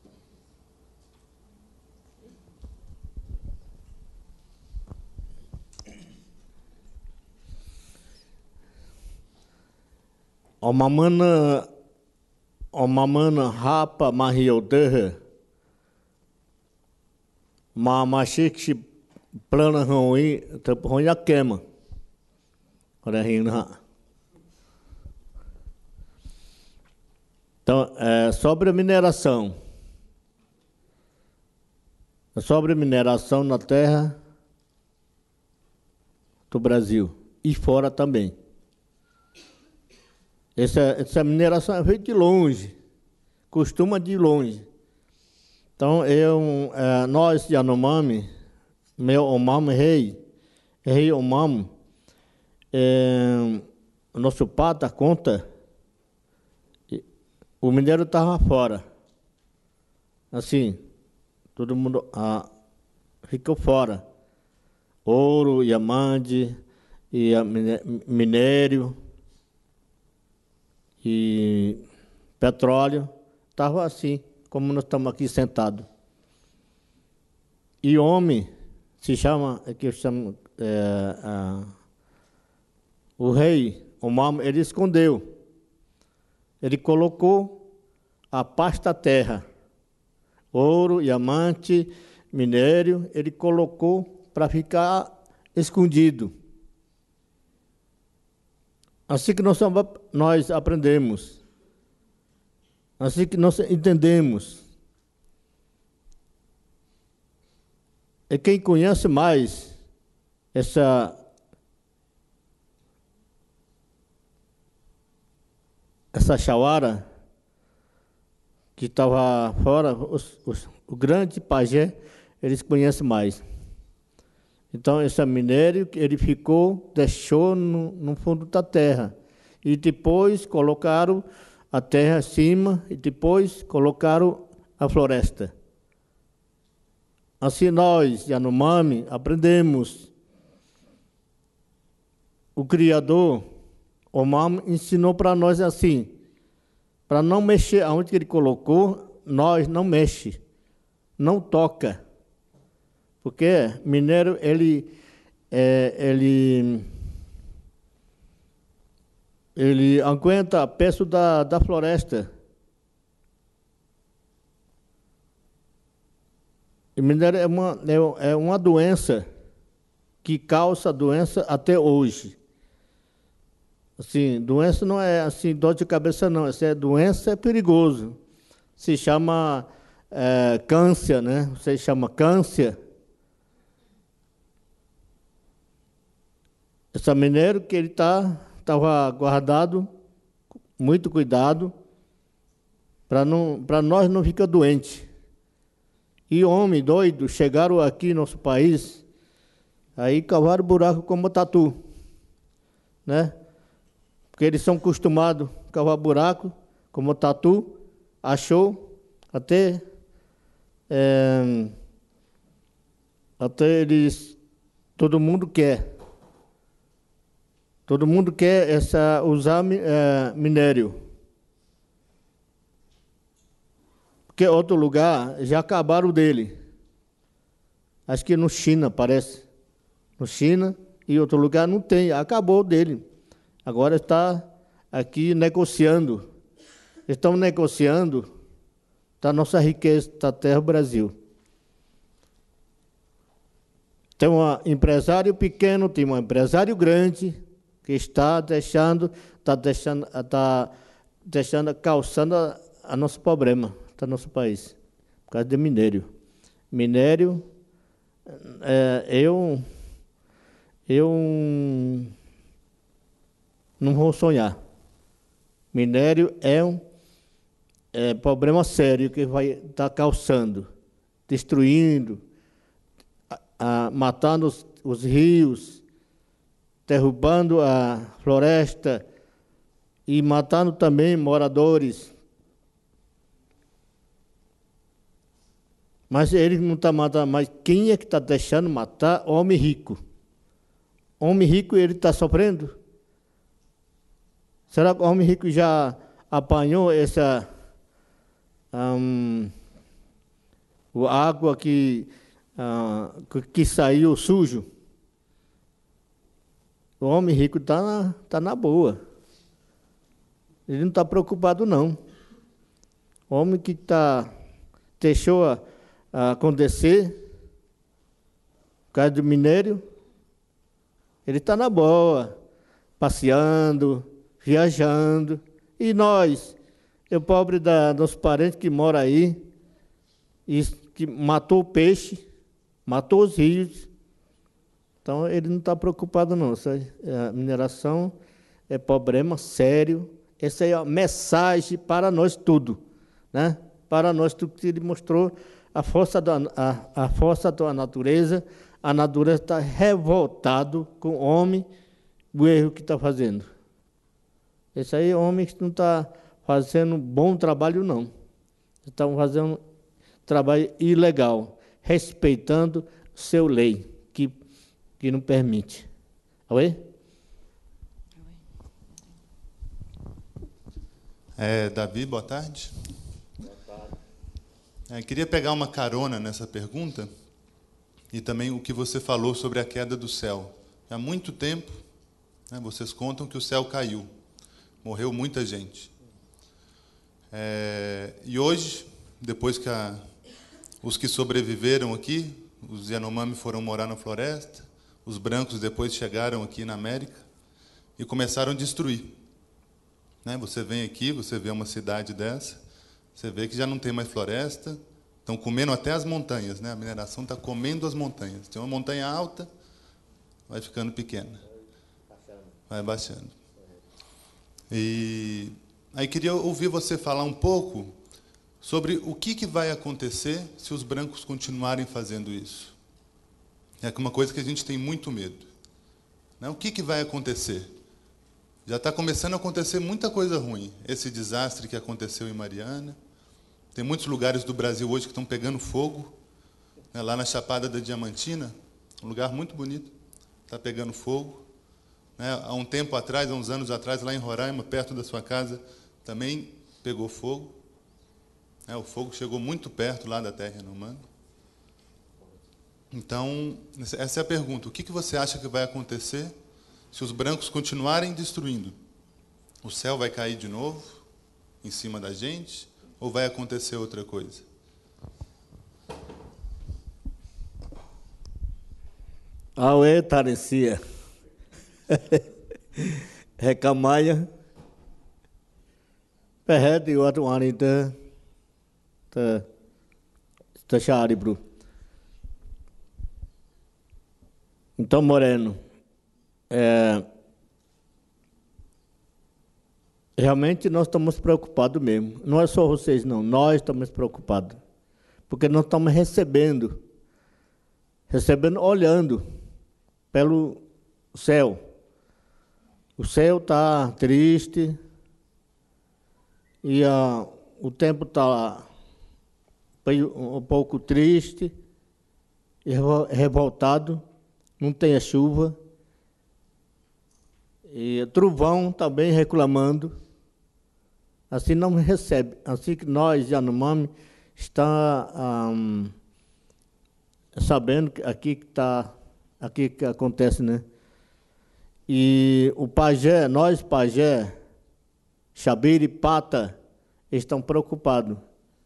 Omamana rapa mahiodeha mamashik plana ruim ruim a queima. Então, sobre a mineração. Sobre a mineração na terra do Brasil e fora também. Essa mineração é feita de longe, costuma de longe. Então, nós, Yanomami, meu Omam rei Omam, nosso pata conta, o minério estava fora. Assim, todo mundo ficou fora. Ouro, diamante, e minério e petróleo, estava assim, como nós estamos aqui sentados. E homem, o rei, o Omam, ele escondeu. Ele colocou a pasta terra, ouro, diamante, minério, ele colocou para ficar escondido. Assim que nós aprendemos, assim que nós entendemos. E quem conhece mais essa Shawara, que estava fora, o grande pajé, eles conhecem mais. Então, esse minério, ele deixou no fundo da terra. E depois colocaram a terra acima e depois colocaram a floresta. Assim nós, Yanomami, aprendemos. O Criador, Omam, ensinou para nós assim, para não mexer aonde ele colocou, nós não mexe, não toca. Porque minério, ele aguenta peso da floresta. E minério é uma doença que causa doença até hoje. Assim, doença não é assim, dor de cabeça não, essa doença é perigoso. Se chama câncer, né? Você chama câncer. Esse minério que ele estava guardado, muito cuidado, para nós não ficar doente. E homem doido chegaram aqui no nosso país, aí cavaram buraco como tatu, né? Porque eles são acostumados a cavar buraco como tatu, achou até eles, todo mundo quer. Todo mundo quer usar minério. Porque outro lugar já acabaram dele. Acho que no China, parece. No China e outro lugar não tem, acabou dele. Agora está aqui negociando. Estão negociando da nossa riqueza da terra Brasil. Tem um empresário pequeno, tem um empresário grande, que está causando a nosso problema do nosso país, por causa de minério. Minério, eu não vou sonhar. Minério é um problema sério que vai estar causando, destruindo, matando os rios, derrubando a floresta e matando também moradores. Mas ele não está matando, mas quem é que está deixando matar homem rico? Homem rico, ele está sofrendo? Será que o homem rico já apanhou essa água que saiu sujo? O homem rico está na boa. Ele não está preocupado, não. O homem que deixou acontecer, por causa do minério, ele está na boa, passeando, viajando. E nós, o pobre dos parentes que mora aí, e que matou o peixe, matou os rios. Então, ele não está preocupado, não. A mineração é problema sério. Essa é a mensagem para nós tudo, né? Para nós tudo que ele mostrou a força da natureza. A natureza está revoltado com o homem, o erro que está fazendo. Esse aí é homem que não está fazendo bom trabalho, não. Estão fazendo trabalho ilegal, respeitando seu lei, que não permite. Oi? Davi, boa tarde. Boa tarde. Queria pegar uma carona nessa pergunta e também o que você falou sobre a queda do céu. Há muito tempo, né, vocês contam que o céu caiu, morreu muita gente. E hoje, depois que os que sobreviveram aqui, os Yanomami foram morar na floresta, os brancos depois chegaram aqui na América e começaram a destruir. Né? Você vem aqui, você vê uma cidade dessa, você vê que já não tem mais floresta, estão comendo até as montanhas, né? A mineração está comendo as montanhas. Tem uma montanha alta, vai ficando pequena, vai baixando. E aí queria ouvir você falar um pouco sobre o que vai acontecer se os brancos continuarem fazendo isso. É uma coisa que a gente tem muito medo. Né? O que vai acontecer? Já está começando a acontecer muita coisa ruim. Esse desastre que aconteceu em Mariana. Tem muitos lugares do Brasil hoje que estão pegando fogo. Né? Lá na Chapada da Diamantina, um lugar muito bonito, está pegando fogo. Né? Há um tempo atrás, há uns anos atrás, lá em Roraima, perto da sua casa, também pegou fogo. O fogo chegou muito perto lá da terra Yanomami. Então, essa é a pergunta. O que você acha que vai acontecer se os brancos continuarem destruindo? O céu vai cair de novo em cima da gente? Ou vai acontecer outra coisa? Aue tarecia. Recamaia. Perrete o outro anita. Tá charibro. Então, Moreno, realmente nós estamos preocupados mesmo. Não é só vocês, não. Nós estamos preocupados. Porque nós estamos recebendo, olhando pelo céu. O céu está triste e o tempo está um pouco triste e revoltado. Não tem a chuva. E trovão também reclamando. Assim não recebe. Assim que nós, Yanomami, está sabendo que aqui que acontece, né? E o pajé, nós pajé, Xabiri e Pata, estão preocupados.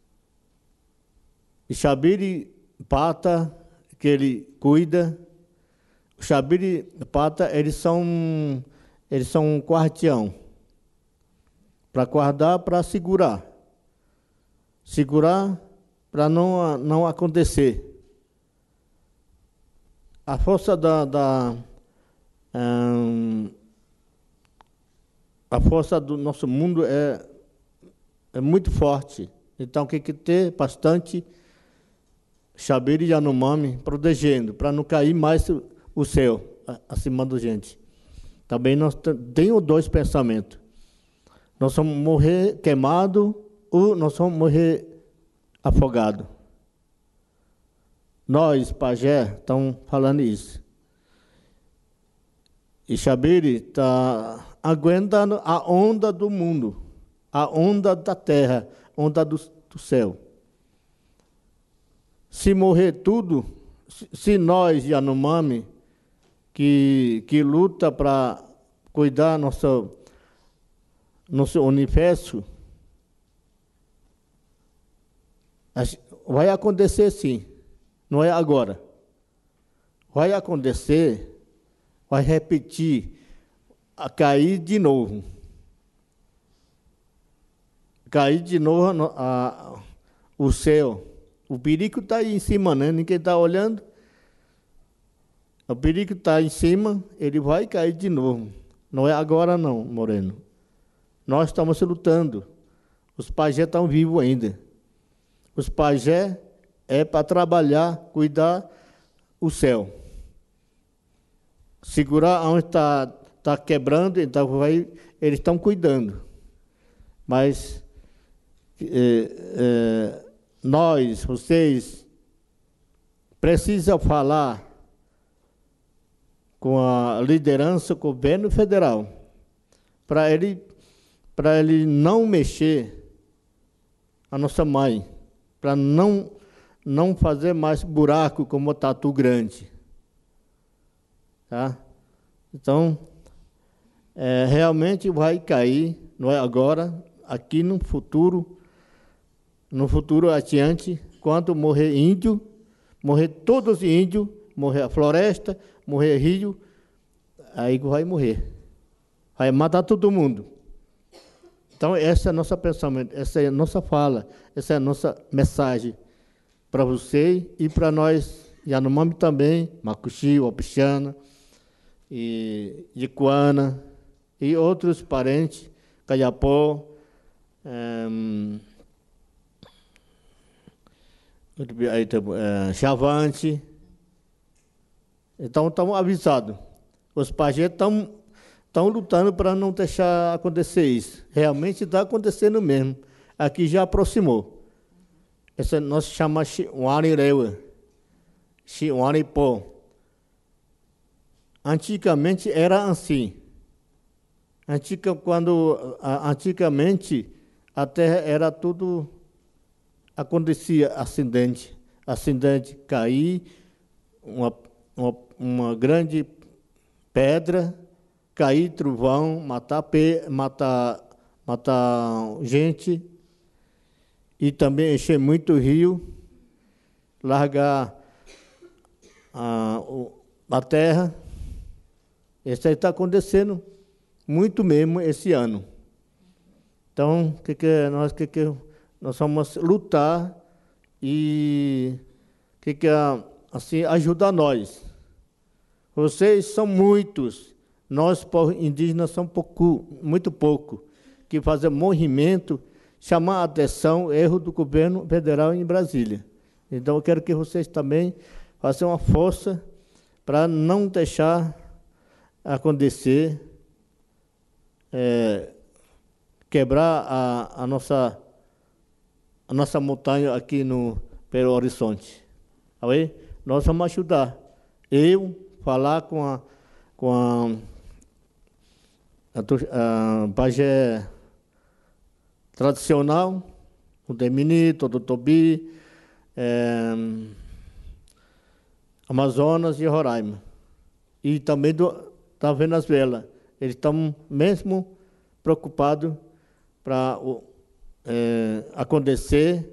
E Xabiri e Pata, que ele cuida, o Xabiri e Pata, eles são um guardião. Para guardar, para segurar. Segurar para não acontecer. A força a força do nosso mundo é muito forte. Então, tem que ter bastante Xabiri e Yanomami protegendo, para não cair mais o céu acima da gente. Também nós temos dois pensamentos. Nós vamos morrer queimado ou nós vamos morrer afogado. Nós, pajé, estamos falando isso. E Xabiri está aguentando a onda do mundo, a onda da terra, onda do céu. Se morrer tudo, se nós, Yanomami, que luta para cuidar nosso universo, vai acontecer sim, não é agora. Vai acontecer, vai repetir, a cair de novo. Cair de novo o céu. O perigo está aí em cima, né? Ninguém está olhando. O perigo está em cima, ele vai cair de novo. Não é agora não, Moreno. Nós estamos lutando. Os pajé estão vivos ainda. Os pajé é para trabalhar, cuidar o céu. Segurar onde está quebrando, então eles estão cuidando. Mas nós, vocês, precisam falar com a liderança, com o governo federal, para ele não mexer a nossa mãe, para não fazer mais buraco como o Tatu Grande. Tá? Então, realmente vai cair, não é agora, aqui no futuro adiante, quando morrer índio, morrer todos os índios, morrer a floresta, morrer rio, aí vai morrer. Vai matar todo mundo. Então, esse é o nosso pensamento, essa é a nossa fala, essa é a nossa mensagem para você e para nós, Yanomami também, Macuxi, Opixana, e Icuana, e outros parentes, Caiapó, aí tem Chavante. Então, estamos avisados. Os pajés estão lutando para não deixar acontecer isso. Realmente está acontecendo mesmo. Aqui já aproximou. Essa nós chamamos Wanirewa, Wanipó. Antigamente era assim. Antigamente a terra era tudo, acontecia acidente, cair, uma grande pedra, cair trovão, matar gente, e também encher muito rio, largar a terra. Isso aí está acontecendo muito mesmo esse ano. Então, nós vamos lutar e assim, ajudar nós. Vocês são muitos, nós, povos indígenas, somos muito pouco, que fazem movimento, chamar a atenção, erro do governo federal em Brasília. Então, eu quero que vocês também façam uma força para não deixar acontecer, quebrar a nossa montanha aqui no Belo Horizonte. Aí, nós vamos ajudar. Eu falar com a pajé tradicional, o Deminito, o Tobi, Amazonas e Roraima. E também da Venezuela. Eles estão mesmo preocupados para acontecer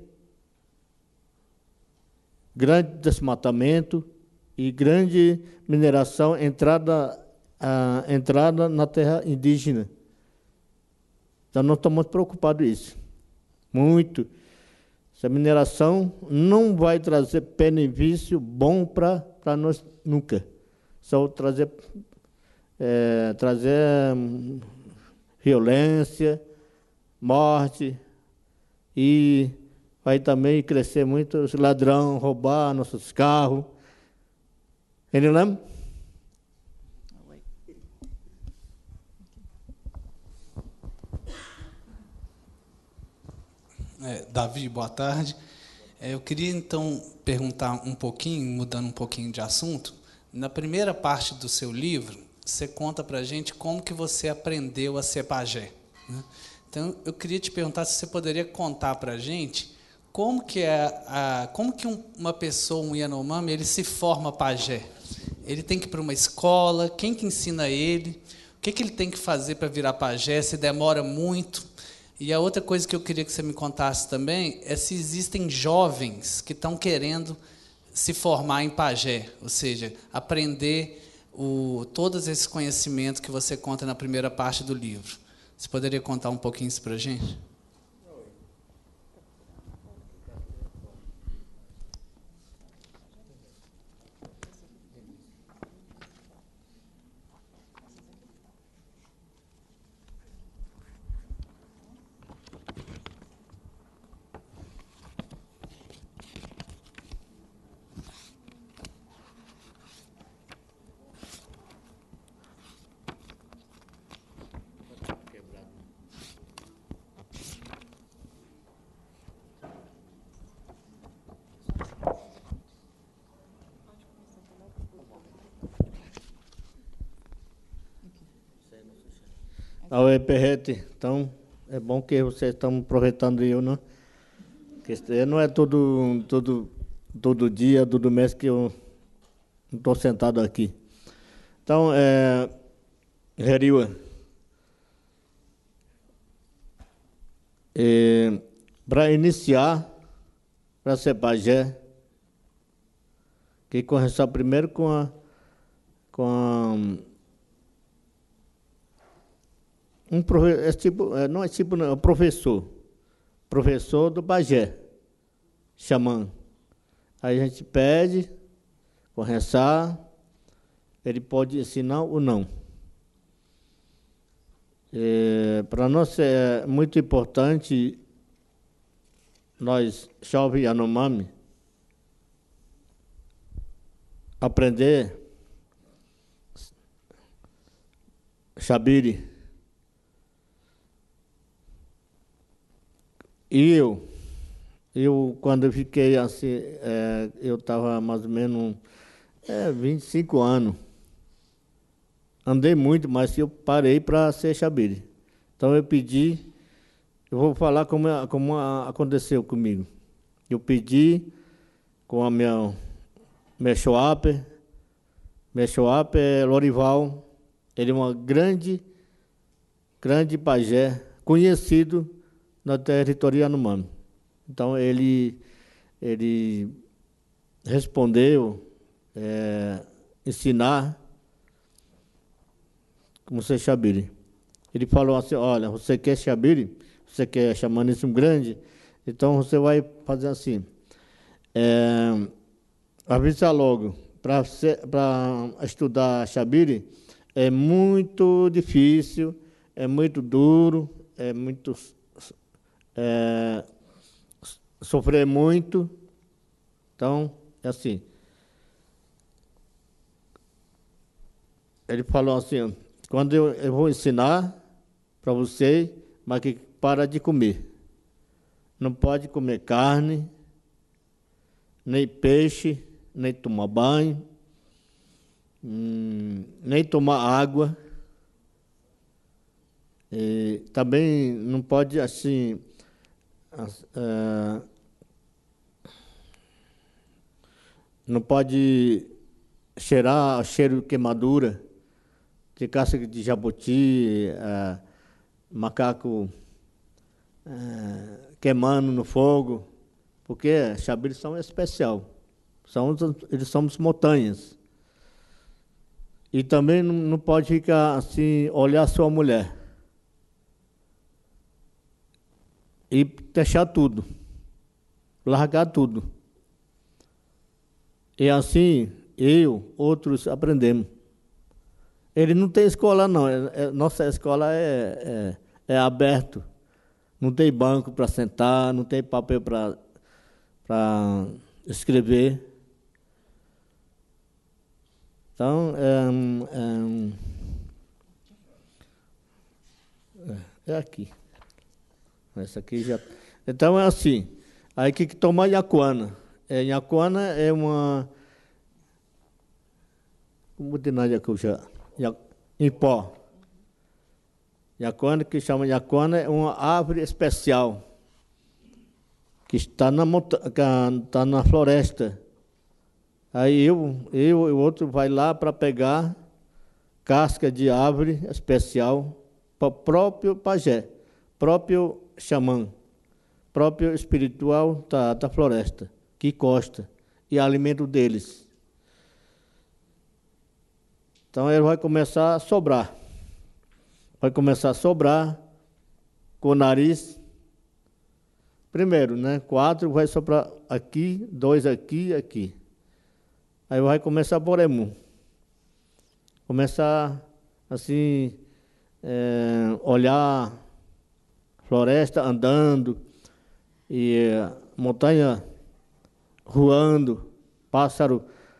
grande desmatamento e grande mineração, entrada na terra indígena. Então, nós estamos preocupados com isso. Muito. Essa mineração não vai trazer benefício bom para nós nunca. Só trazer violência, morte, e vai também crescer muito os ladrões, roubar nossos carros. Entendeu? Davi, boa tarde. Eu queria, então, perguntar um pouquinho, mudando um pouquinho de assunto. Na primeira parte do seu livro, você conta para a gente como que você aprendeu a ser pajé, né? Então, eu queria te perguntar se você poderia contar para a gente como que uma pessoa, um Yanomami, ele se forma pajé. Ele tem que ir para uma escola, quem que ensina ele, o que ele tem que fazer para virar pajé, se demora muito. E a outra coisa que eu queria que você me contasse também é se existem jovens que estão querendo se formar em pajé, ou seja, aprender todos esses conhecimentos que você conta na primeira parte do livro. Você poderia contar um pouquinho isso para a gente? Oi, Perrete. Então, é bom que vocês estão aproveitando eu, né? Porque não é todo dia, todo mês que eu estou sentado aqui. Então, Heriwa, para iniciar, para ser pajé, que começar primeiro professor do pajé, xamã. Aí a gente pede, conversar, ele pode ensinar ou não. Para nós é muito importante, nós, jovens Yanomami, aprender Xabiri. E eu quando eu fiquei assim, eu estava mais ou menos 25 anos. Andei muito, mas eu parei para ser Xabiri. Então eu pedi, eu vou falar como aconteceu comigo. Eu pedi com a minha Meshoape Lorival, ele é uma grande pajé, conhecido na território Yanomami. Então ele respondeu, ensinar como ser Xabiri. Ele falou assim, olha, você quer Xabiri? Você quer xamanismo grande? Então você vai fazer assim, avisa logo, para estudar Xabiri é muito difícil, é muito duro, é muito sofrer muito. Então, é assim. Ele falou assim, quando eu vou ensinar para você, mas que para de comer. Não pode comer carne, nem peixe, nem tomar banho, nem tomar água. E também não pode, assim, não pode cheirar cheiro de queimadura, de casca de jabuti, macaco queimando no fogo, porque Xabiri são especial, eles são montanhas. E também não pode ficar assim, olhar sua mulher e deixar tudo, largar tudo. E assim, outros aprendemos. Ele não tem escola, não. Nossa escola é aberto. Não tem banco para sentar, não tem papel para escrever. Então, é aqui. Essa aqui já. Então, é assim. Aí que tomar Nhacuana. Nhacuana é uma. Como de nada que eu já. Em pó. Nhacuana, que chama Nhacuana, é uma árvore especial que está está na floresta. Aí eu e o outro vai lá para pegar casca de árvore especial para o próprio pajé, próprio xamã, próprio espiritual da floresta, que gosta, e alimento deles. Então ele vai começar a sobrar. Vai começar a sobrar com o nariz. Primeiro, né? 4 vai soprar aqui, 2 aqui, aqui. Aí vai começar a boremu. Começar assim, olhar floresta andando e montanha voando, pássaro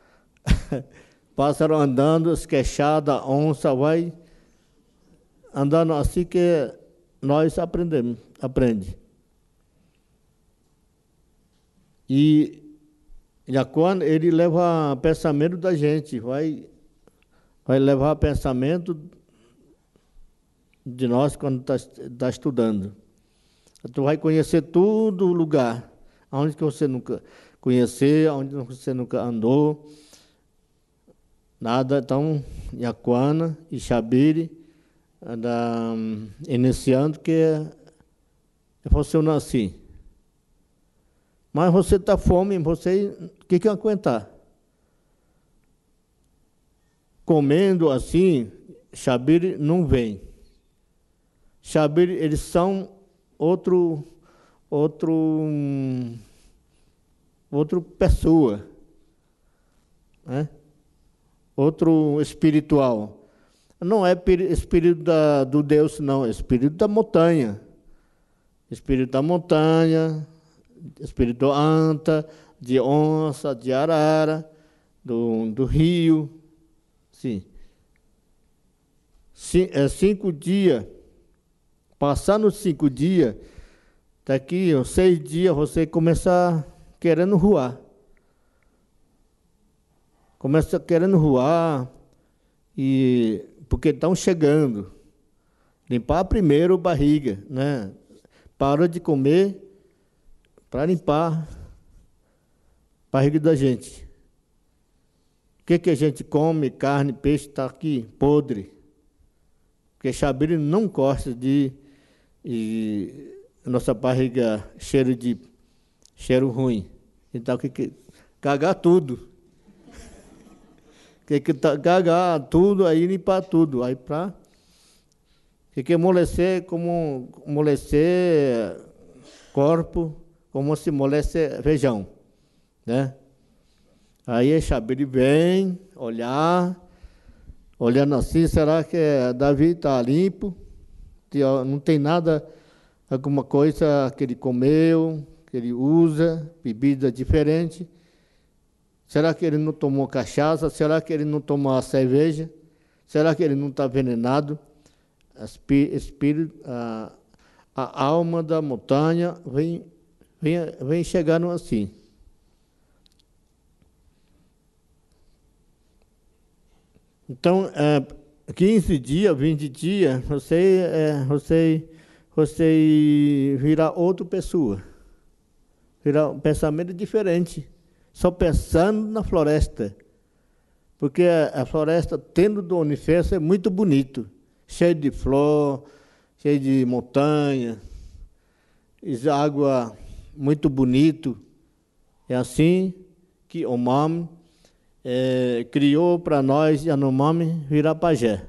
andando, esqueixada, onça, vai andando assim que nós aprende. E Nhacuana, ele leva pensamento da gente, vai levar pensamento de nós quando está estudando. Tu vai conhecer todo lugar, onde que você nunca conheceu, onde você nunca andou. Nada, então, Nhacuana e Xabiri, iniciando que funciona assim. Mas você está fome, o que aguentar? Comendo assim, Xabiri não vem. Xabiri, eles são outro pessoa, né? Outro espiritual. Não é espírito do Deus, não, é espírito da montanha. Espírito da montanha, espírito anta, de onça, de arara. do rio. Sim. 5 dias. Passando os 5 dias, daqui uns 6 dias, você começa querendo voar. Começa querendo voar, porque estão chegando. Limpar primeiro a barriga, né? Para de comer para limpar a barriga da gente. O que a gente come? Carne, peixe, está aqui, podre. Porque Xabiri não gosta de nossa barriga cheiro ruim. Então, cagar tudo. Cagar tudo, aí limpar tudo. Aí para amolecer, como amolecer corpo, como se amolece feijão, né? Aí Xabiri vem olhando assim, será que Davi está limpo? Não tem nada, alguma coisa que ele comeu, que ele usa, bebida diferente. Será que ele não tomou cachaça? Será que ele não tomou cerveja? Será que ele não está envenenado? A alma da montanha vem chegando assim. Então, 15 dias, 20 dias, você vira outra pessoa. Vira um pensamento diferente. Só pensando na floresta. Porque a floresta, tendo do universo, é muito bonito. Cheio de flor, cheio de montanha, água muito bonito. É assim que o Omami criou para nós, Yanomami, virar pajé.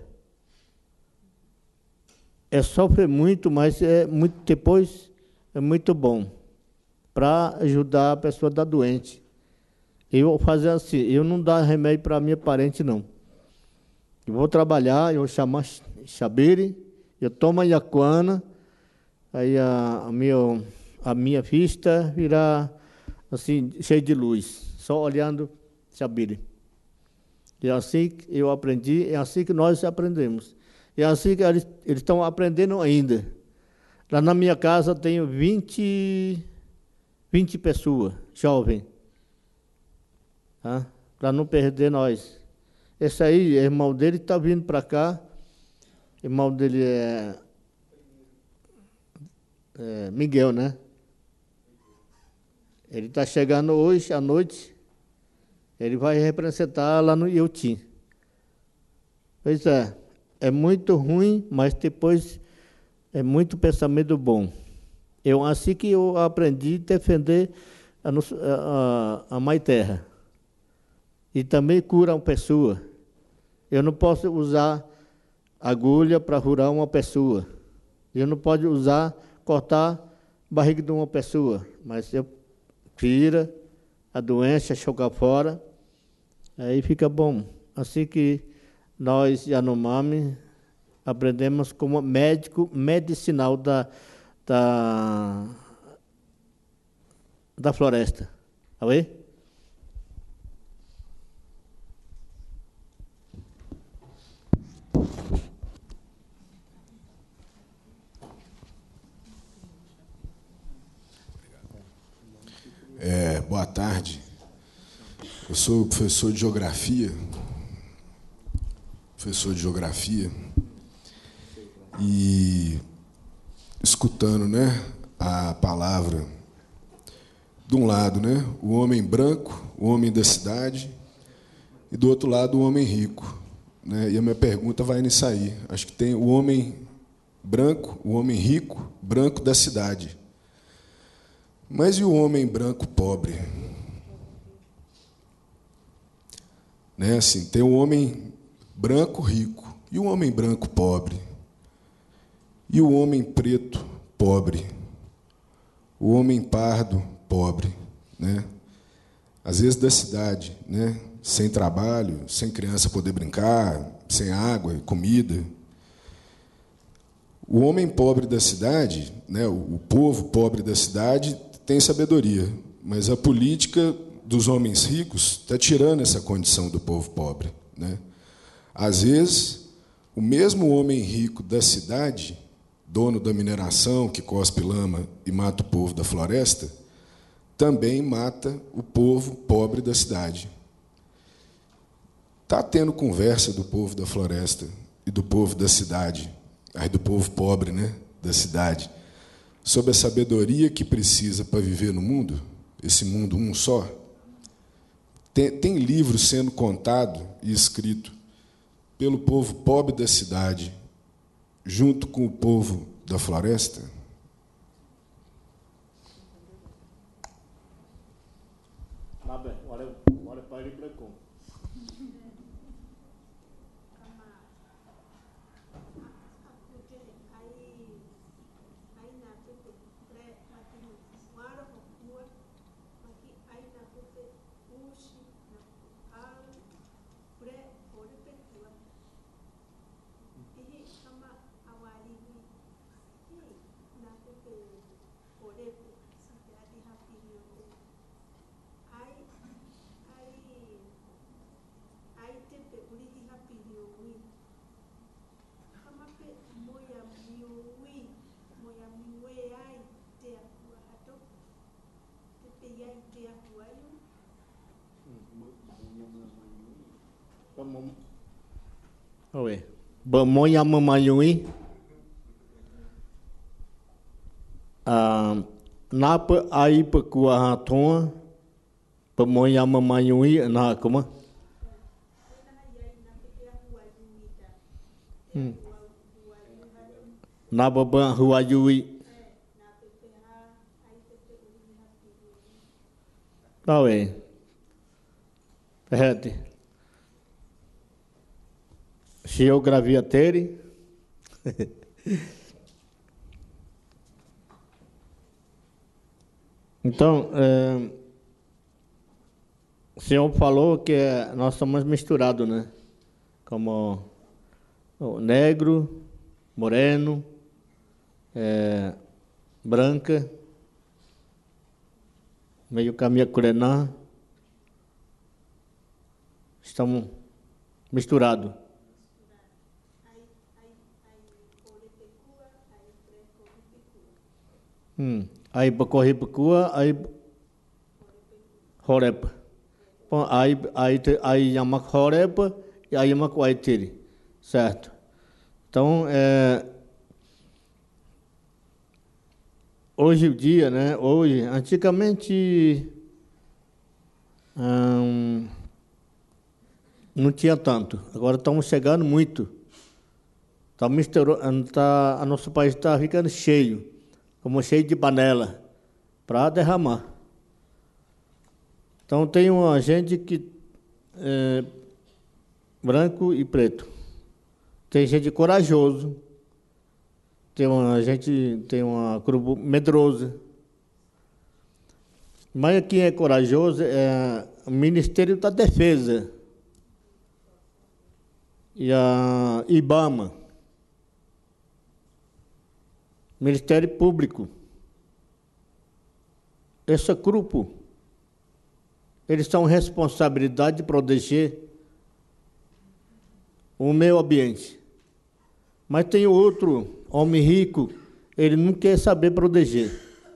Sofre muito, mas depois é muito bom para ajudar a pessoa da doente. Eu vou fazer assim, eu não dou remédio para minha parente, não. Eu vou trabalhar, eu vou chamar Xabiri, eu tomo a Yacuana, aí a minha vista virá assim, cheia de luz, só olhando Xabiri. E assim que eu aprendi, é assim que nós aprendemos. E é assim que eles estão aprendendo ainda. Lá na minha casa tenho 20 pessoas, jovens, tá? Para não perder nós. Esse aí, irmão dele, está vindo para cá. Irmão dele é Miguel, né? Ele está chegando hoje à noite. Ele vai representar lá no Iutim. Pois é muito ruim, mas depois é muito pensamento bom. Assim que eu aprendi a defender a Mãe Terra. E também cura uma pessoa. Eu não posso usar agulha para furar uma pessoa. Eu não posso cortar a barriga de uma pessoa. Mas eu tira a doença, jogar fora, aí fica bom. Assim que nós, Yanomami, aprendemos como médico medicinal da floresta. Tá bem? Boa tarde. Eu sou professor de geografia. E escutando, né, a palavra, de um lado, né, o homem branco, o homem da cidade, e do outro lado o homem rico, né? E a minha pergunta vai nisso aí. Acho que tem o homem branco, o homem rico, branco da cidade. Mas e o homem branco pobre? Né, assim, tem o homem branco rico e o homem branco pobre. E o homem preto pobre. O homem pardo pobre, né? Às vezes da cidade, né? Sem trabalho, sem criança poder brincar, sem água e comida. O homem pobre da cidade, né, o povo pobre da cidade tem sabedoria, mas a política dos homens ricos está tirando essa condição do povo pobre, né? Às vezes, o mesmo homem rico da cidade, dono da mineração, que cospe lama e mata o povo da floresta, também mata o povo pobre da cidade. Está tendo conversa do povo da floresta e do povo da cidade, do povo pobre, né, da cidade, sobre a sabedoria que precisa para viver no mundo, esse mundo um só? Tem livro sendo contado e escrito pelo povo pobre da cidade, junto com o povo da floresta? Oi. Bamonha mamayui. Napa ai pakua haton. Bamonha mamayui na como? Napa ban huayui. Oi. Perde. Geografia tere. Então, o senhor falou que nós somos misturados, né? Como o negro, moreno, branca, meio caminho curená. Estamos misturados. Aí bacorre pecua, aí horep. Aí yamak horep e aí yamak waitiri, certo? Então, hoje o dia, né? Hoje, antigamente não tinha tanto. Agora estamos chegando muito. A nosso país está ficando cheio. Como cheio de panela, para derramar. Então, tem uma gente que branco e preto. Tem gente corajoso. Tem uma grupo medrosa. Mas quem é corajoso é o Ministério da Defesa e a IBAMA. Ministério Público. Esse grupo, eles são responsabilidade de proteger o meio ambiente. Mas tem outro homem rico, ele não quer saber proteger.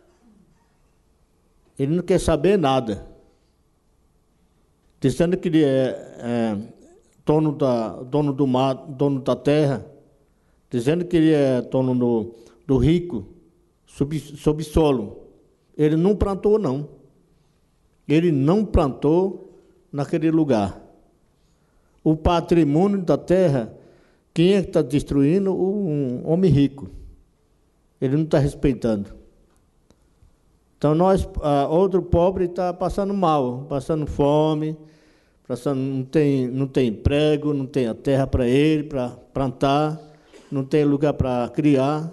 Ele não quer saber nada. Dizendo que ele é dono do mar, dono da terra, dizendo que ele é dono do rico, subsolo. Ele não plantou, não. Ele não plantou naquele lugar. O patrimônio da terra, quem é que está destruindo? Um homem rico. Ele não está respeitando. Então, outro pobre está passando mal, passando fome, não tem emprego, não tem a terra para ele, para plantar, não tem lugar para criar.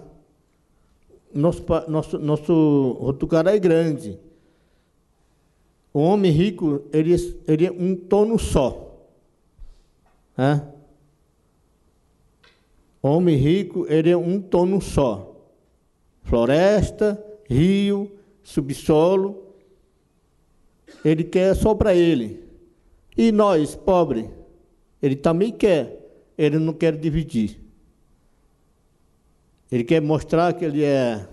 Nosso Rotucará é grande. O homem rico, ele é um tono só. O homem rico, ele é um tono só. Floresta, rio, subsolo. ele quer só para ele. E nós, pobres, ele também quer, ele não quer dividir. Ele quer mostrar que ele é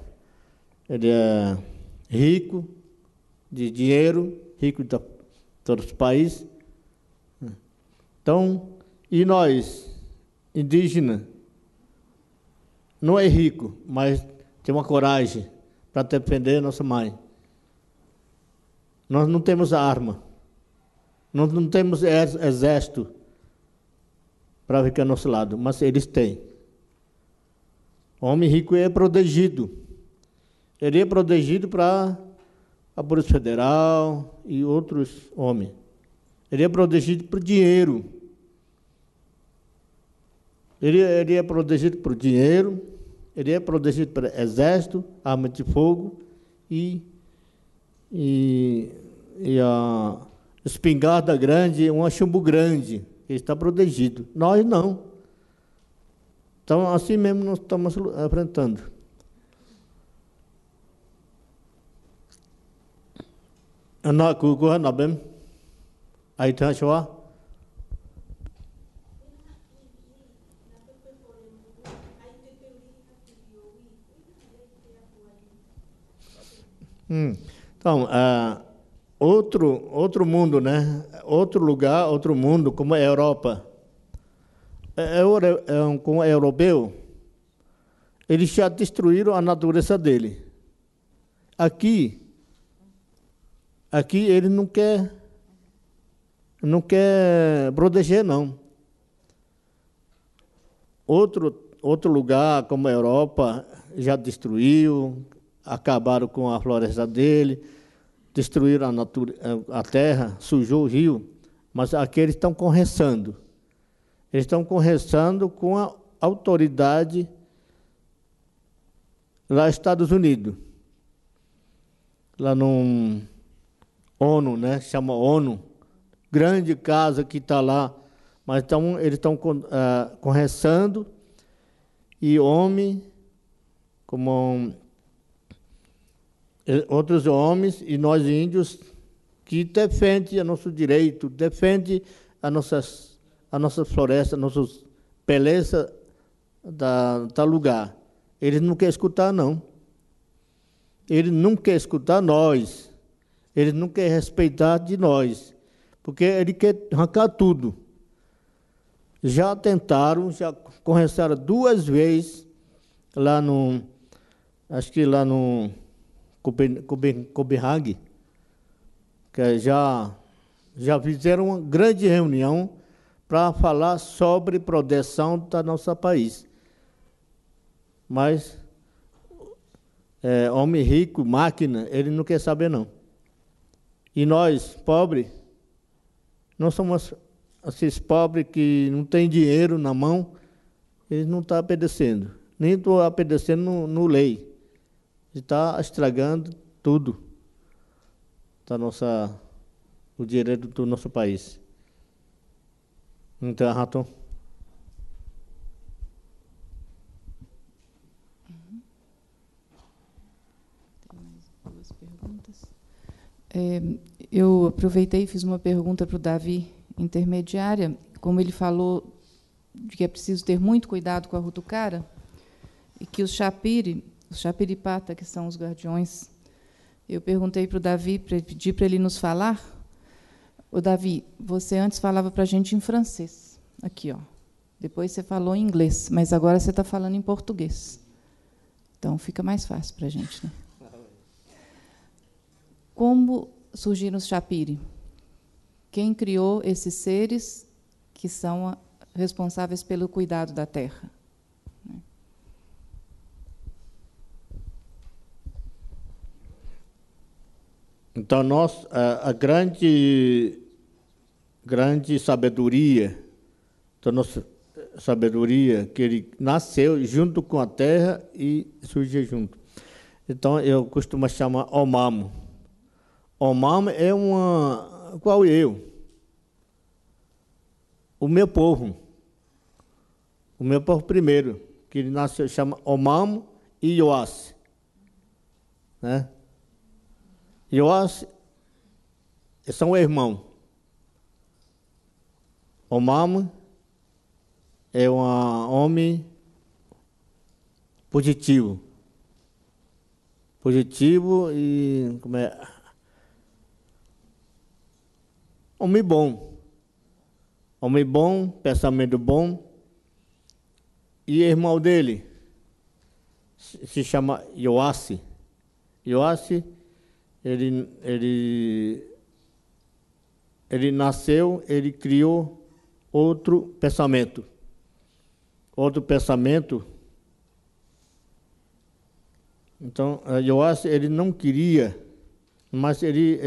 rico de dinheiro, rico de todos os países. Então, e nós, indígenas, não é rico, mas tem uma coragem para defender nossa mãe. Nós não temos arma, nós não temos exército para ficar ao nosso lado, mas eles têm. O homem rico é protegido. Ele é protegido para a Polícia Federal e outros homens. Ele é protegido por dinheiro. Ele é protegido por dinheiro, ele é protegido por exército, arma de fogo e a espingarda grande, um chumbo grande. Ele está protegido. Nós não. Então, assim mesmo nós estamos enfrentando. Nós, aí está Então, outro mundo, né? Outro lugar, outro mundo, como a Europa. Com o europeu, eles já destruíram a natureza dele. Aqui ele não quer proteger, não. Outro lugar, como a Europa, já destruiu, acabaram com a floresta dele, destruíram a terra, sujou o rio, mas aqui eles estão conversando. Eles estão conversando com a autoridade lá nos Estados Unidos, lá no ONU, né? Chama ONU, grande casa que está lá, mas eles estão conversando, e homem, como outros homens, e nós índios, que defendem o nosso direito, defendem a nossa floresta, nossas belezas da lugar. Eles não querem escutar, não. Eles não querem escutar nós. Eles não querem respeitar de nós, porque ele quer arrancar tudo. Já tentaram, já conversaram 2 vezes lá acho que lá no Copenhague, que já fizeram uma grande reunião para falar sobre proteção do nosso país. Mas homem rico, máquina, ele não quer saber, não. E nós, pobres, nós somos esses pobres que não têm dinheiro na mão, eles não estão obedecendo. Nem estão obedecendo no lei. Está estragando tudo o direito do nosso país. Então, Raton. Tem mais 2 perguntas. Eu aproveitei e fiz uma pergunta para o Davi, intermediária, como ele falou de que é preciso ter muito cuidado com a rutucara, e que os chapiripata, que são os guardiões, eu perguntei para o Davi, pedi para ele nos falar. Ô, Davi, você antes falava para a gente em francês, aqui, ó. Depois você falou em inglês, mas agora você está falando em português. Então, fica mais fácil para a gente, né? Como surgiram os chapiri? Quem criou esses seres que são responsáveis pelo cuidado da terra? Então, a grande sabedoria, da nossa sabedoria, que ele nasceu junto com a terra e surgiu junto. Então, eu costumo chamar Omamo. Omamo é qual eu? O meu povo. O meu povo primeiro, que ele nasceu, chama Omamo e Ioás. Né? Ioás Eles são irmãos. Omam é um homem positivo. Positivo e homem bom. Homem bom, pensamento bom. E irmão dele se chama Joasse. Joasse, ele nasceu, ele criou outro pensamento. Outro pensamento. Então, Joasse, ele não queria, mas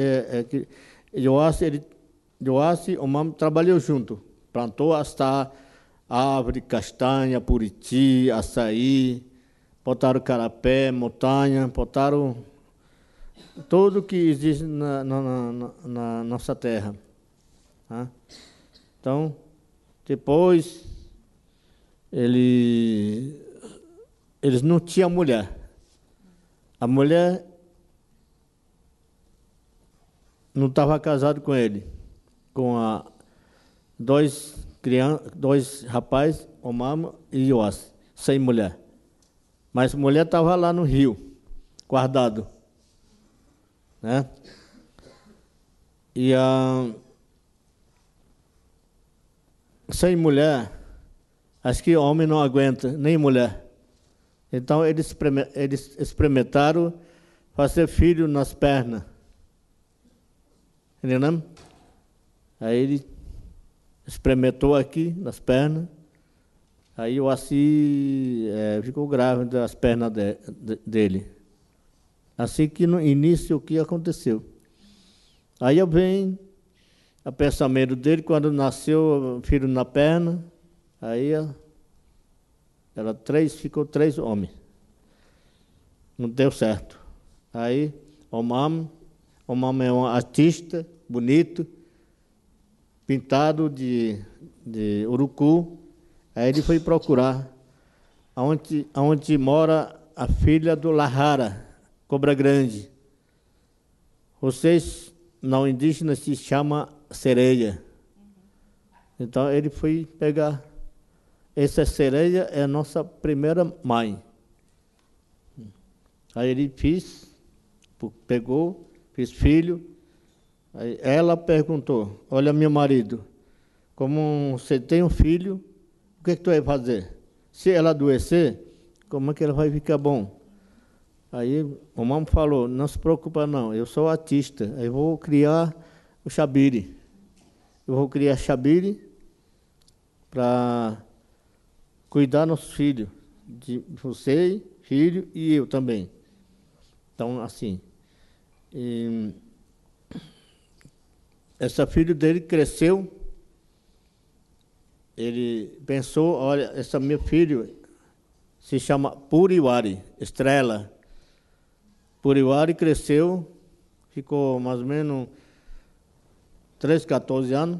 Joasse, o Omam trabalhou junto. Plantou hasta árvore, castanha, buriti, açaí, botaram carapé, montanha, botaram tudo que existe na nossa terra. Tá? Então, depois, eles não tinham mulher. A mulher não estava casada com ele, com dois rapazes, Omam e Joasse, sem mulher. Mas a mulher estava lá no rio, guardado. Né? E sem mulher, acho que homem não aguenta, nem mulher. Então, eles experimentaram fazer filho nas pernas. Entendeu? Aí ele experimentou aqui, nas pernas. Aí o Assi ficou grávida das pernas dele. Assim que no início o que aconteceu. Aí vem o pensamento dele, quando nasceu o filho na perna, aí ficou 3 homens. Não deu certo. Aí, Omam é um artista bonito, pintado de urucu. Aí ele foi procurar onde mora a filha do Lahara, cobra grande. Vocês, não indígenas, se chama sereia. Então ele foi pegar. Essa sereia é a nossa primeira mãe. Aí ele pegou, fez filho. Aí ela perguntou: olha, meu marido, como você tem um filho, o que tu vai fazer? Se ela adoecer, como é que ela vai ficar bom? Aí o Omam falou: não se preocupa não, eu sou artista, eu vou criar o Xabiri. Eu vou criar Xabiri para cuidar dos nossos filhos, de você, filho, e eu também. Então, assim, essa filha dele cresceu, ele pensou: olha, essa meu filho se chama Puriwari, estrela. Puriwari cresceu, ficou mais ou menos 13, 14 anos.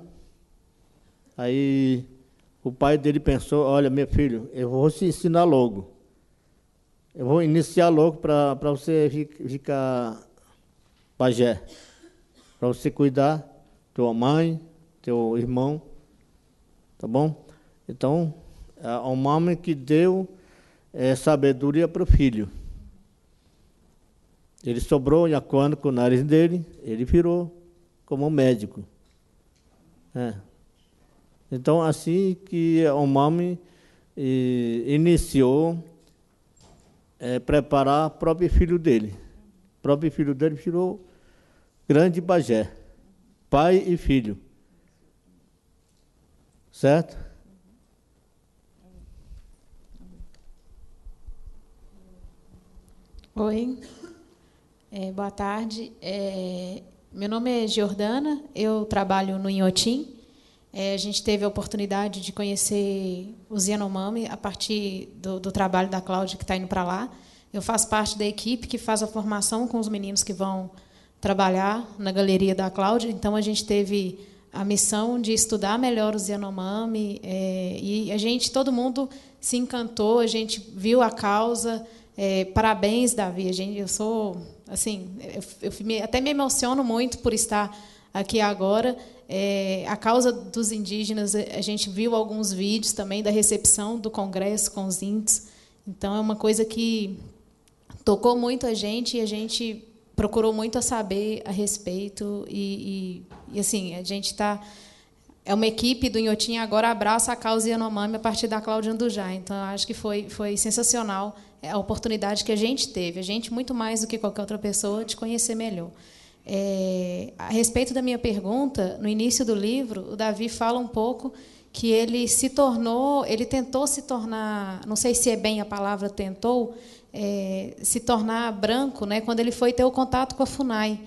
Aí o pai dele pensou: olha, meu filho, eu vou te ensinar logo. Eu vou iniciar logo para você ficar pajé. Para você cuidar tua mãe, teu irmão. Tá bom? Então, a mãe que deu sabedoria para o filho. Ele sobrou Yaquando com o nariz dele, ele virou como médico. Então, assim que o mãe iniciou preparar o próprio filho dele. O próprio filho dele virou grande pajé, pai e filho. Certo? Oi, boa tarde. Meu nome é Jordana, eu trabalho no Inhotim. A gente teve a oportunidade de conhecer os Yanomami a partir do trabalho da Cláudia, que está indo para lá. Eu faço parte da equipe que faz a formação com os meninos que vão trabalhar na galeria da Cláudia. Então, a gente teve a missão de estudar melhor os Yanomami, e todo mundo se encantou, a gente viu a causa. Parabéns, Davi. Eu sou, assim, até me emociono muito por estar aqui agora. A causa dos indígenas, a gente viu alguns vídeos também da recepção do Congresso com os índios. Então, é uma coisa que tocou muito a gente procurou muito a saber a respeito. E assim, a gente está... É uma equipe do Inhotim agora abraça a causa Yanomami a partir da Cláudia Andujá. Então, acho que foi sensacional a oportunidade que a gente teve. A gente, muito mais do que qualquer outra pessoa, de conhecer melhor. A respeito da minha pergunta, no início do livro, o Davi fala um pouco que ele tentou se tornar, não sei se é bem a palavra tentou, se tornar branco, né, quando ele foi ter o contato com a FUNAI.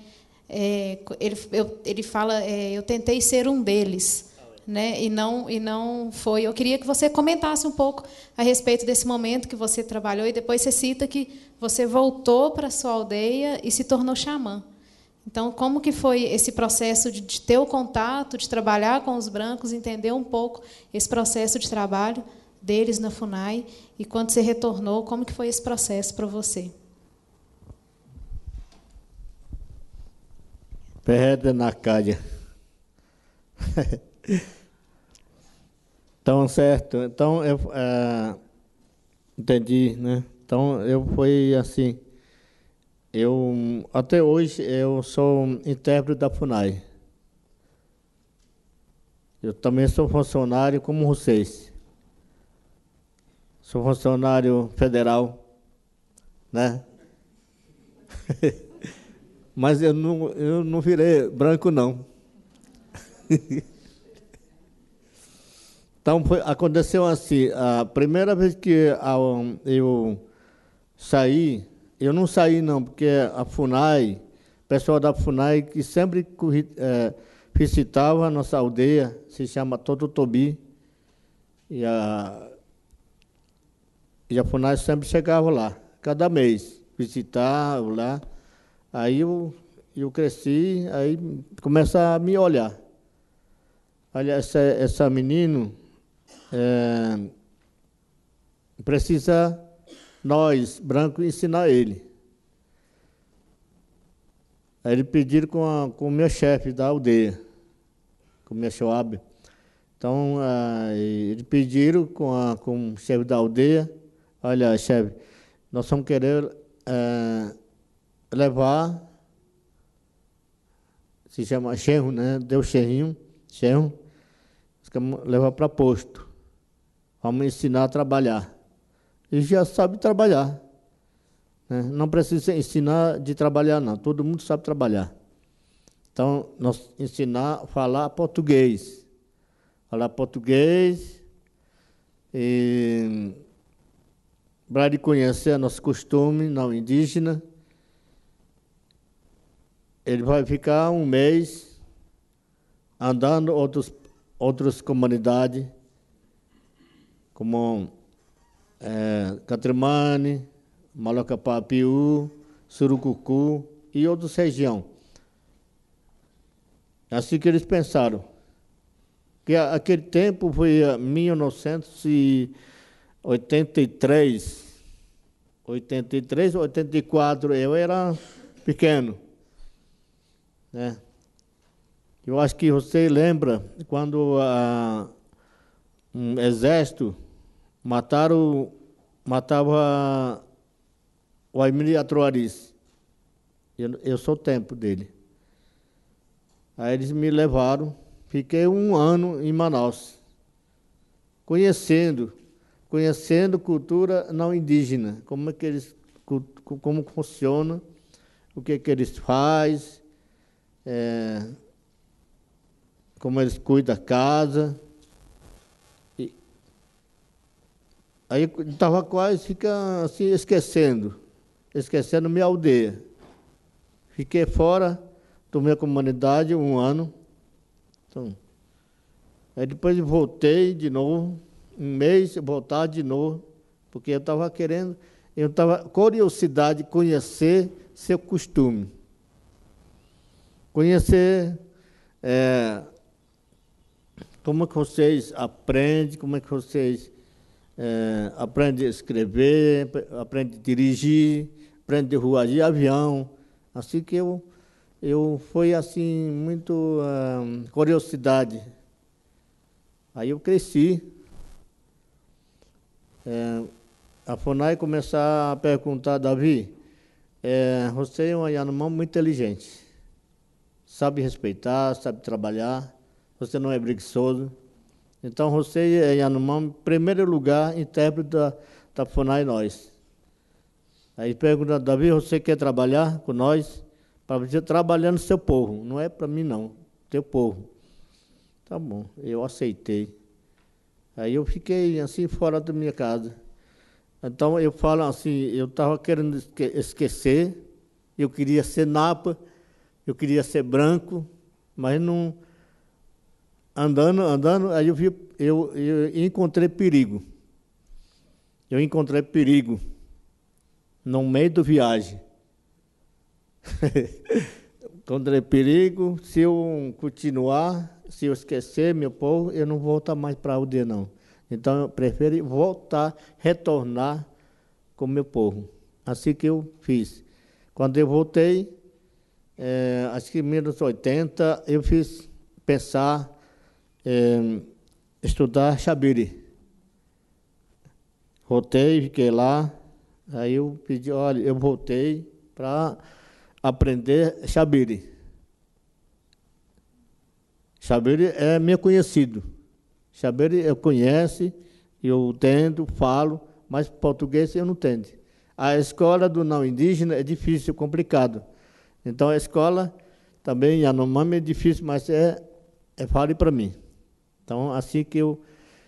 Ele fala, eu tentei ser um deles. Né? E não foi. Eu queria que você comentasse um pouco a respeito desse momento que você trabalhou, e depois você cita que você voltou para a sua aldeia e se tornou xamã. Então, como que foi esse processo de ter o contato, de trabalhar com os brancos, entender um pouco esse processo de trabalho deles na FUNAI, e quando você retornou, como que foi esse processo para você? Perda na calha. Então, certo. Então, eu entendi, né? Então, fui assim. Até hoje, eu sou intérprete da FUNAI. Eu também sou funcionário como vocês. Sou funcionário federal, né? Mas eu não virei branco, não. Então, aconteceu assim, a primeira vez que eu saí, eu não saí não, porque a FUNAI, o pessoal da FUNAI, que sempre visitava a nossa aldeia, se chama Tototobi, e a FUNAI sempre chegava lá, cada mês, visitava lá. Aí eu cresci, aí começa a me olhar. Olha, essa menino... precisa nós, brancos, ensinar ele. Aí eles pediram com o meu chefe da aldeia, com o meu Shoab. Então, eles pediram com o chefe da aldeia, olha, chefe, nós vamos querer levar, se chama Xerro, né? Deu Xerrinho, levar para posto. Vamos ensinar a trabalhar. E já sabe trabalhar. Né? Não precisa ensinar de trabalhar, não. Todo mundo sabe trabalhar. Então, nós ensinar a falar português. Falar português. E para ele conhecer nosso costume não indígena. Ele vai ficar um mês andando outras comunidades, como Catrimane, Malocapapiú, Surucucu e outras regiões. Assim que eles pensaram. Que aquele tempo foi 1983, 84, eu era pequeno. Né? Eu acho que você lembra quando um exército matava o Aimiri Atroaris. Eu sou o tempo dele. Aí eles me levaram, fiquei um ano em Manaus, conhecendo cultura não indígena, como funciona, o que eles fazem, como eles cuidam da casa. Aí eu estava quase assim, esquecendo minha aldeia. Fiquei fora da minha comunidade um ano. Então, aí depois voltei de novo, um mês, voltar de novo, porque eu estava curiosidade de conhecer seu costume. Conhecer como que vocês aprendem, como é que vocês aprendem a escrever, aprendem a dirigir, aprendem a voar de avião. Assim que eu foi assim, muito curiosidade. Aí eu cresci. A FUNAI começar a perguntar, Davi, você é um Yanomami muito inteligente, sabe respeitar, sabe trabalhar, você não é preguiçoso. Então, você é Yanomami, em primeiro lugar, intérprete da FUNAI nós. Aí pergunta, Davi, você quer trabalhar com nós? Para você trabalhar no seu povo, não é para mim não, teu povo. Tá bom, eu aceitei. Aí eu fiquei assim fora da minha casa. Então eu falo assim, eu estava querendo esquecer, eu queria ser napa, eu queria ser branco, mas não. Andando, aí eu encontrei perigo. Eu encontrei perigo no meio da viagem. Encontrei perigo, se eu continuar, se eu esquecer meu povo, eu não vou voltar mais para a aldeia, não. Então, eu prefiro voltar, retornar com o meu povo. Assim que eu fiz. Quando eu voltei, acho que em 1980, eu fiz pensar estudar Xabiri. Voltei, fiquei lá, aí eu pedi, olha, eu voltei para aprender Xabiri. Xabiri é meu conhecido. Xabiri eu conheço, eu entendo, falo, mas português eu não entendo. A escola do não indígena é difícil, complicado. Então a escola também, Yanomami, é difícil, mas é fácil para mim. Então, assim que eu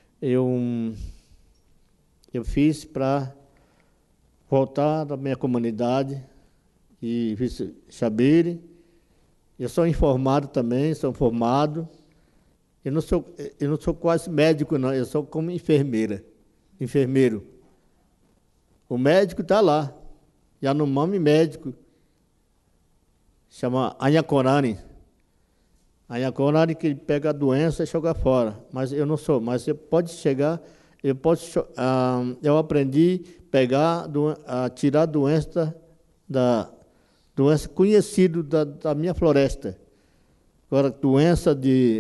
fiz para voltar da minha comunidade e fiz Xabiri. Eu sou informado também, sou formado. Eu não sou quase médico, não, eu sou como enfermeiro. O médico está lá, Yanomami médico, chama Anhakorani. Anhakorani que pega a doença e joga fora, mas eu não sou, mas você pode chegar, eu aprendi a tirar a doença conhecida da minha floresta. Agora, doença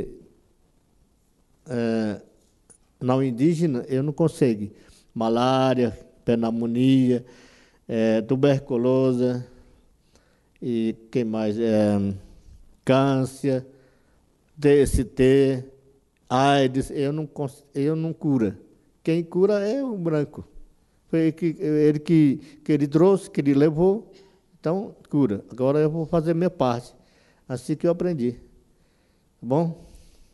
não indígena, eu não consigo. Malária, pneumonia, tuberculose, e que mais? Câncer, DST, AIDS, eu não cura. Quem cura é o branco. Foi ele que ele trouxe, que ele levou, então cura. Agora eu vou fazer minha parte. Assim que eu aprendi. Tá bom?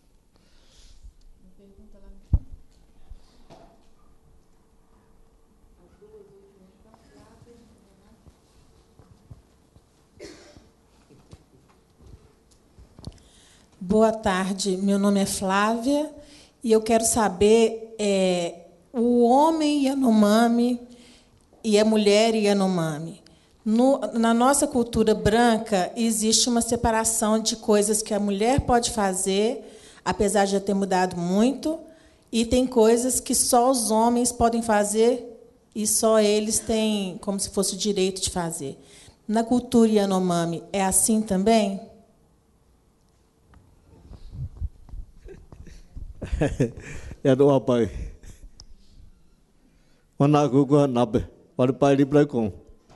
Boa tarde, meu nome é Flávia e eu quero saber o homem Yanomami e a mulher Yanomami. Na nossa cultura branca, existe uma separação de coisas que a mulher pode fazer, apesar de já ter mudado muito, e tem coisas que só os homens podem fazer e só eles têm como se fosse o direito de fazer. Na cultura Yanomami, é assim também? É do rapaz. Managuga nabe, para pai de branco.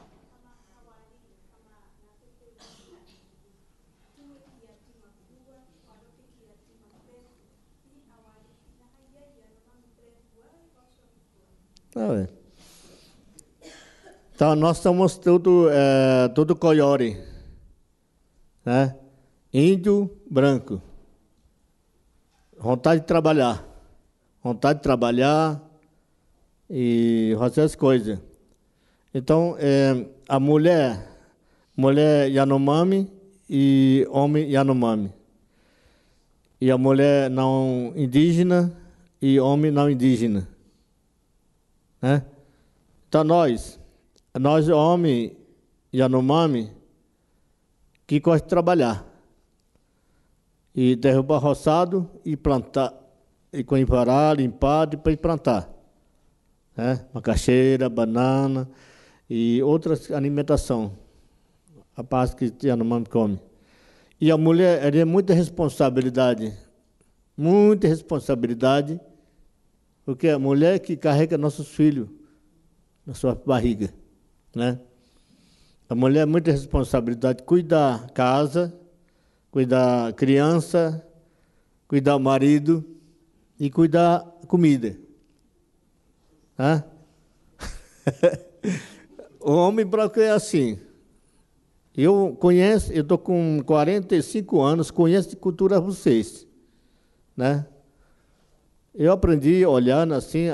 Então, nós somos tudo coiore, né? Índio branco. Vontade de trabalhar e fazer as coisas. Então, a mulher Yanomami e homem Yanomami. E a mulher não indígena e homem não indígena. Né? Então, nós homem Yanomami, que gosta de trabalhar. E derrubar roçado e plantar, e coimparar, limpar, depois plantar. Né? Macaxeira, banana e outras alimentação, a parte que Yanomami come. E a mulher, ela é muita responsabilidade, porque é a mulher que carrega nossos filhos na sua barriga, né? A mulher é muita responsabilidade, cuidar casa, cuidar criança, cuidar o marido e cuidar comida. Né? O homem branco é assim. Eu estou com 45 anos, conheço de cultura vocês, né? Eu aprendi olhando assim,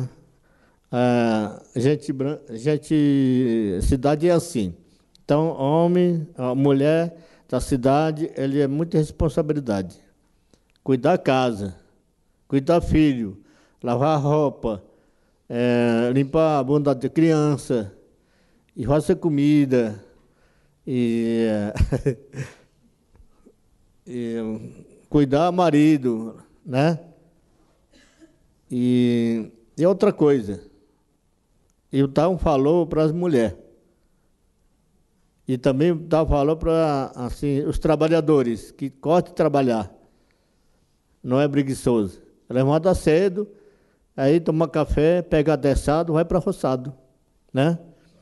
cidade é assim. Então, homem, a mulher da cidade, ele é muita responsabilidade. Cuidar da casa, cuidar do filho, lavar a roupa, limpar a bunda de criança, e fazer comida, e cuidar do marido, né? E outra coisa, o Tão falou para as mulheres, e também o Tão falou para assim, os trabalhadores, que gostam de trabalhar, não é preguiçoso. Levanta cedo, aí toma café, pega adeçado, vai para roçado, né?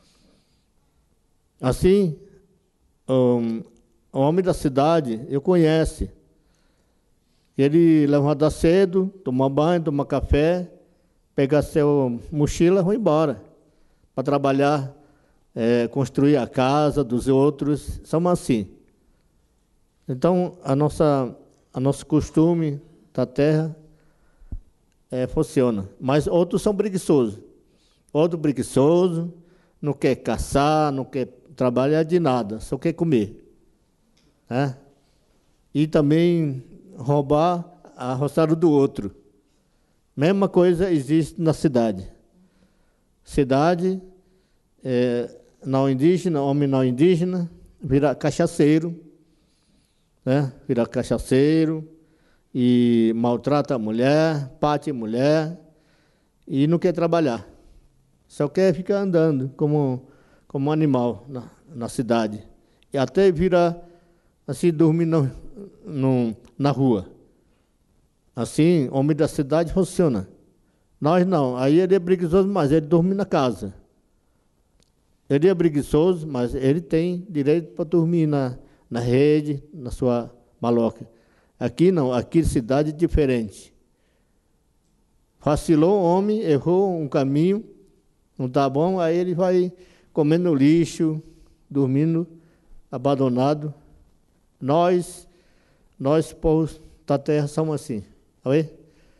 Assim, o homem da cidade, eu conheço. Ele levanta cedo, toma banho, toma café, pega seu mochila e vai embora para trabalhar, construir a casa dos outros. Somos assim. Então, nosso costume da terra funciona. Mas outros são preguiçosos. Outro preguiçoso, não quer caçar, não quer trabalhar de nada, só quer comer. Né? E também roubar a roçada do outro. Mesma coisa existe na cidade. Cidade, não indígena, homem não indígena, vira cachaceiro, né? Vira cachaceiro e maltrata a mulher, bate a mulher e não quer trabalhar. Só quer ficar andando como animal na cidade. E até vira assim, dormir na rua. Assim, homem da cidade funciona. Nós não. Aí ele é preguiçoso, mas ele dorme na casa. Ele é preguiçoso, mas ele tem direito para dormir na rede, na sua maloca. Aqui não. Aqui cidade é diferente. Vacilou o homem, errou um caminho, não está bom, aí ele vai comendo lixo, dormindo, abandonado. Nós, povos da terra, somos assim. Oi?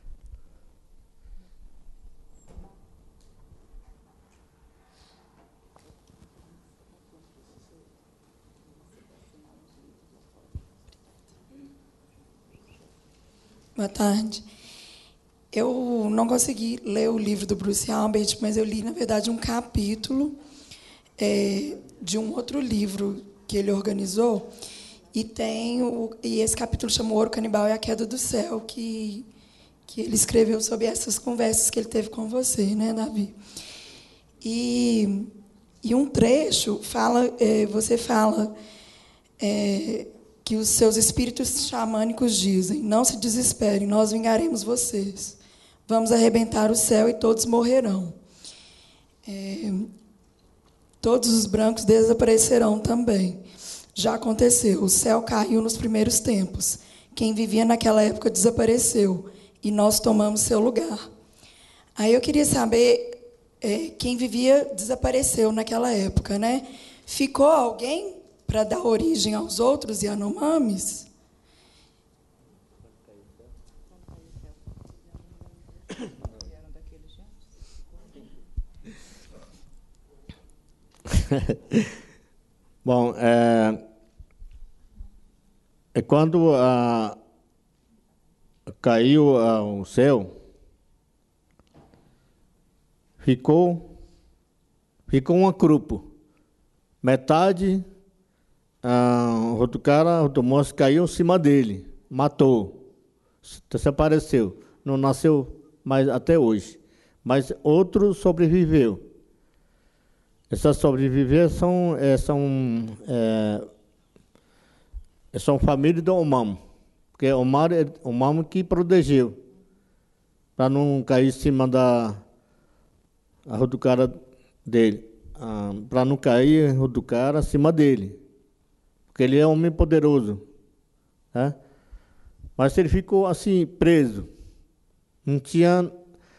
Boa tarde. Eu não consegui ler o livro do Bruce Albert, mas eu li, na verdade, um capítulo de um outro livro que ele organizou. E esse capítulo chama O Ouro Canibal e a Queda do Céu, que ele escreveu sobre essas conversas que ele teve com você, né, Davi? E um trecho você fala que os seus espíritos xamânicos dizem: não se desesperem, nós vingaremos vocês. Vamos arrebentar o céu e todos morrerão. Todos os brancos desaparecerão também. Já aconteceu, o céu caiu nos primeiros tempos. Quem vivia naquela época desapareceu, e nós tomamos seu lugar. Aí eu queria saber, quem vivia desapareceu naquela época, né? Ficou alguém para dar origem aos outros Yanomamis? Bom, quando caiu o céu, ficou um grupo. Metade, outro moço caiu em cima dele, matou, desapareceu, não nasceu mais até hoje. Mas outro sobreviveu. Essas sobrevivências são são família do Omamo, porque o Omamo que protegeu, para não cair em cima da rua do cara dele, para não cair a rua do cara acima dele, porque ele é um homem poderoso, né? Mas ele ficou assim, preso, não tinha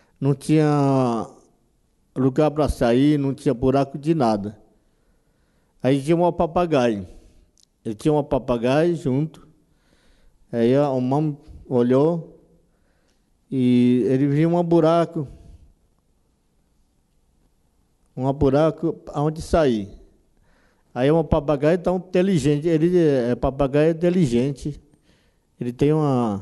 lugar para sair, não tinha buraco de nada. Aí tinha um papagaio. Ele tinha um papagaio junto. Aí o mamo olhou e ele viu um buraco onde sair. Aí um papagaio tão inteligente, papagaio inteligente. Ele tem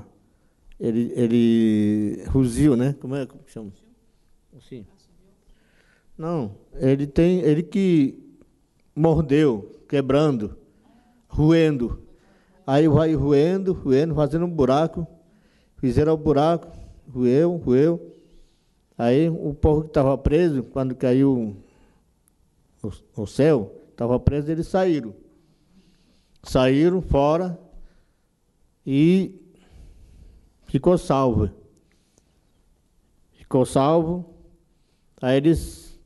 ele ruzil, né? Como que chama? Assim. Não, ele que mordeu, quebrando, roendo. Aí vai roendo, fazendo um buraco. Fizeram o buraco, roeu. Aí o povo que estava preso, quando caiu o céu, estava preso, eles saíram. Saíram fora e ficou salvo. Aí eles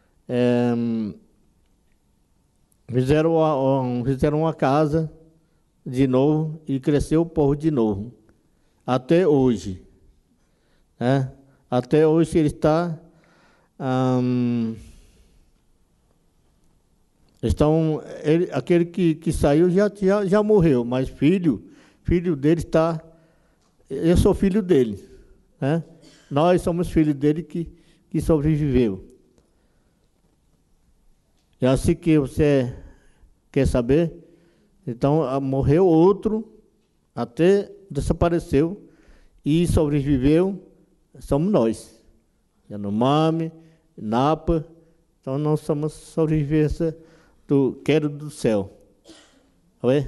fizeram uma casa de novo e cresceu o povo de novo. Até hoje. Né? Até hoje ele está... aquele que saiu já morreu, mas filho dele está... Eu sou filho dele. Né? Nós somos filhos dele que sobreviveu. É assim que você quer saber? Então, morreu outro, até desapareceu, e sobreviveu, somos nós. Yanomami, Napa, então nós somos sobrevivência do quero do céu. Oi?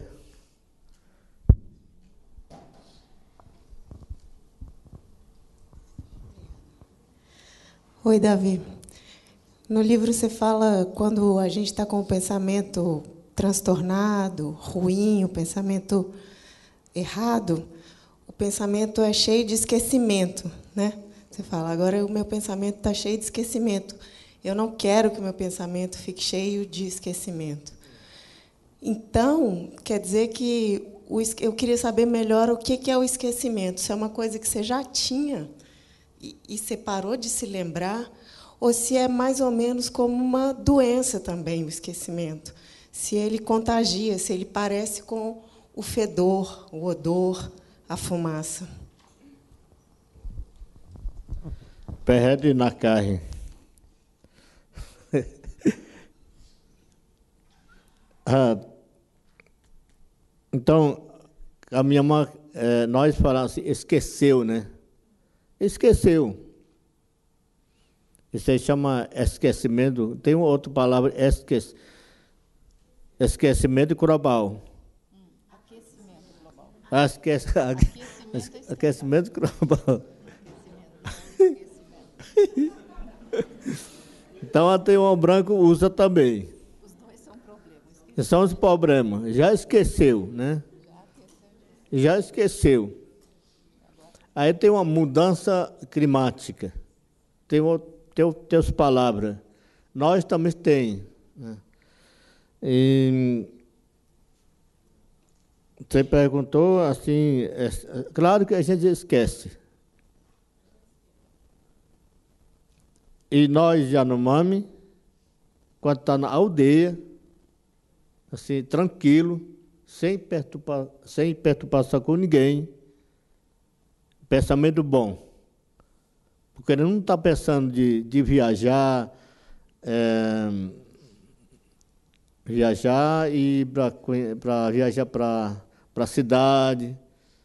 Oi, Davi. No livro você fala quando a gente está com o pensamento transtornado, ruim, o pensamento errado, o pensamento é cheio de esquecimento, né? Você fala, agora o meu pensamento está cheio de esquecimento. Eu não quero que o meu pensamento fique cheio de esquecimento. Então, quer dizer que eu queria saber melhor o que é o esquecimento. Se é uma coisa que você já tinha e você parou de se lembrar, ou se é mais ou menos como uma doença também, o esquecimento. Se ele contagia, se ele parece com o fedor, o odor, a fumaça. Perde na carne. Então, a minha mãe, nós falamos assim, esqueceu, né? Esqueceu. Isso aí chama esquecimento. Tem uma outra palavra, esquecimento global. Aquecimento global. Aquecimento global. Então, até o branco usa também. Os dois são problemas. São os problemas. Já esqueceu, né? Já esqueceu. Aí tem uma mudança climática. Tem as palavras. Nós também tem. Né? E você perguntou assim, claro que a gente esquece. E nós, Yanomami, quando está na aldeia, assim, tranquilo, sem perturbação com ninguém, pensamento bom. Porque ele não está pensando de viajar, e para viajar para a cidade.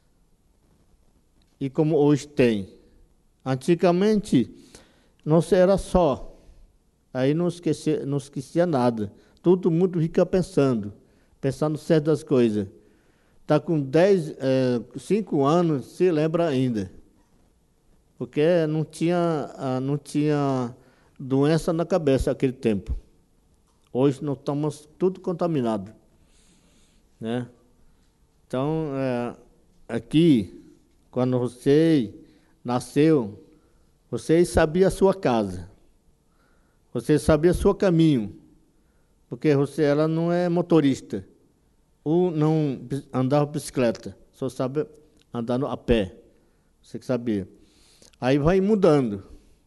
E como hoje tem. Antigamente, não era só. Aí não esquecia nada. Todo mundo fica pensando certas coisas. Está com 5 anos, se lembra ainda. Porque não tinha doença na cabeça naquele tempo. Hoje nós estamos tudo contaminados. Né? Então, aqui, quando você nasceu, você sabia a sua casa, você sabia o seu caminho, porque ela não é motorista, ou não andava de bicicleta, só sabe andar a pé, você que sabia. Aí vai mudando,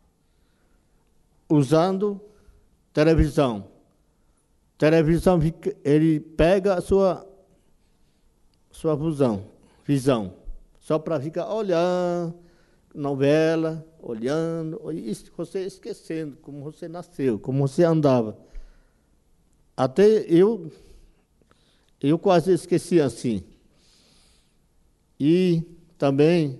usando televisão. Televisão, ele pega a sua visão, só para ficar olhando novela, olhando, e você esquecendo como você nasceu, como você andava. Até eu quase esqueci assim. E também,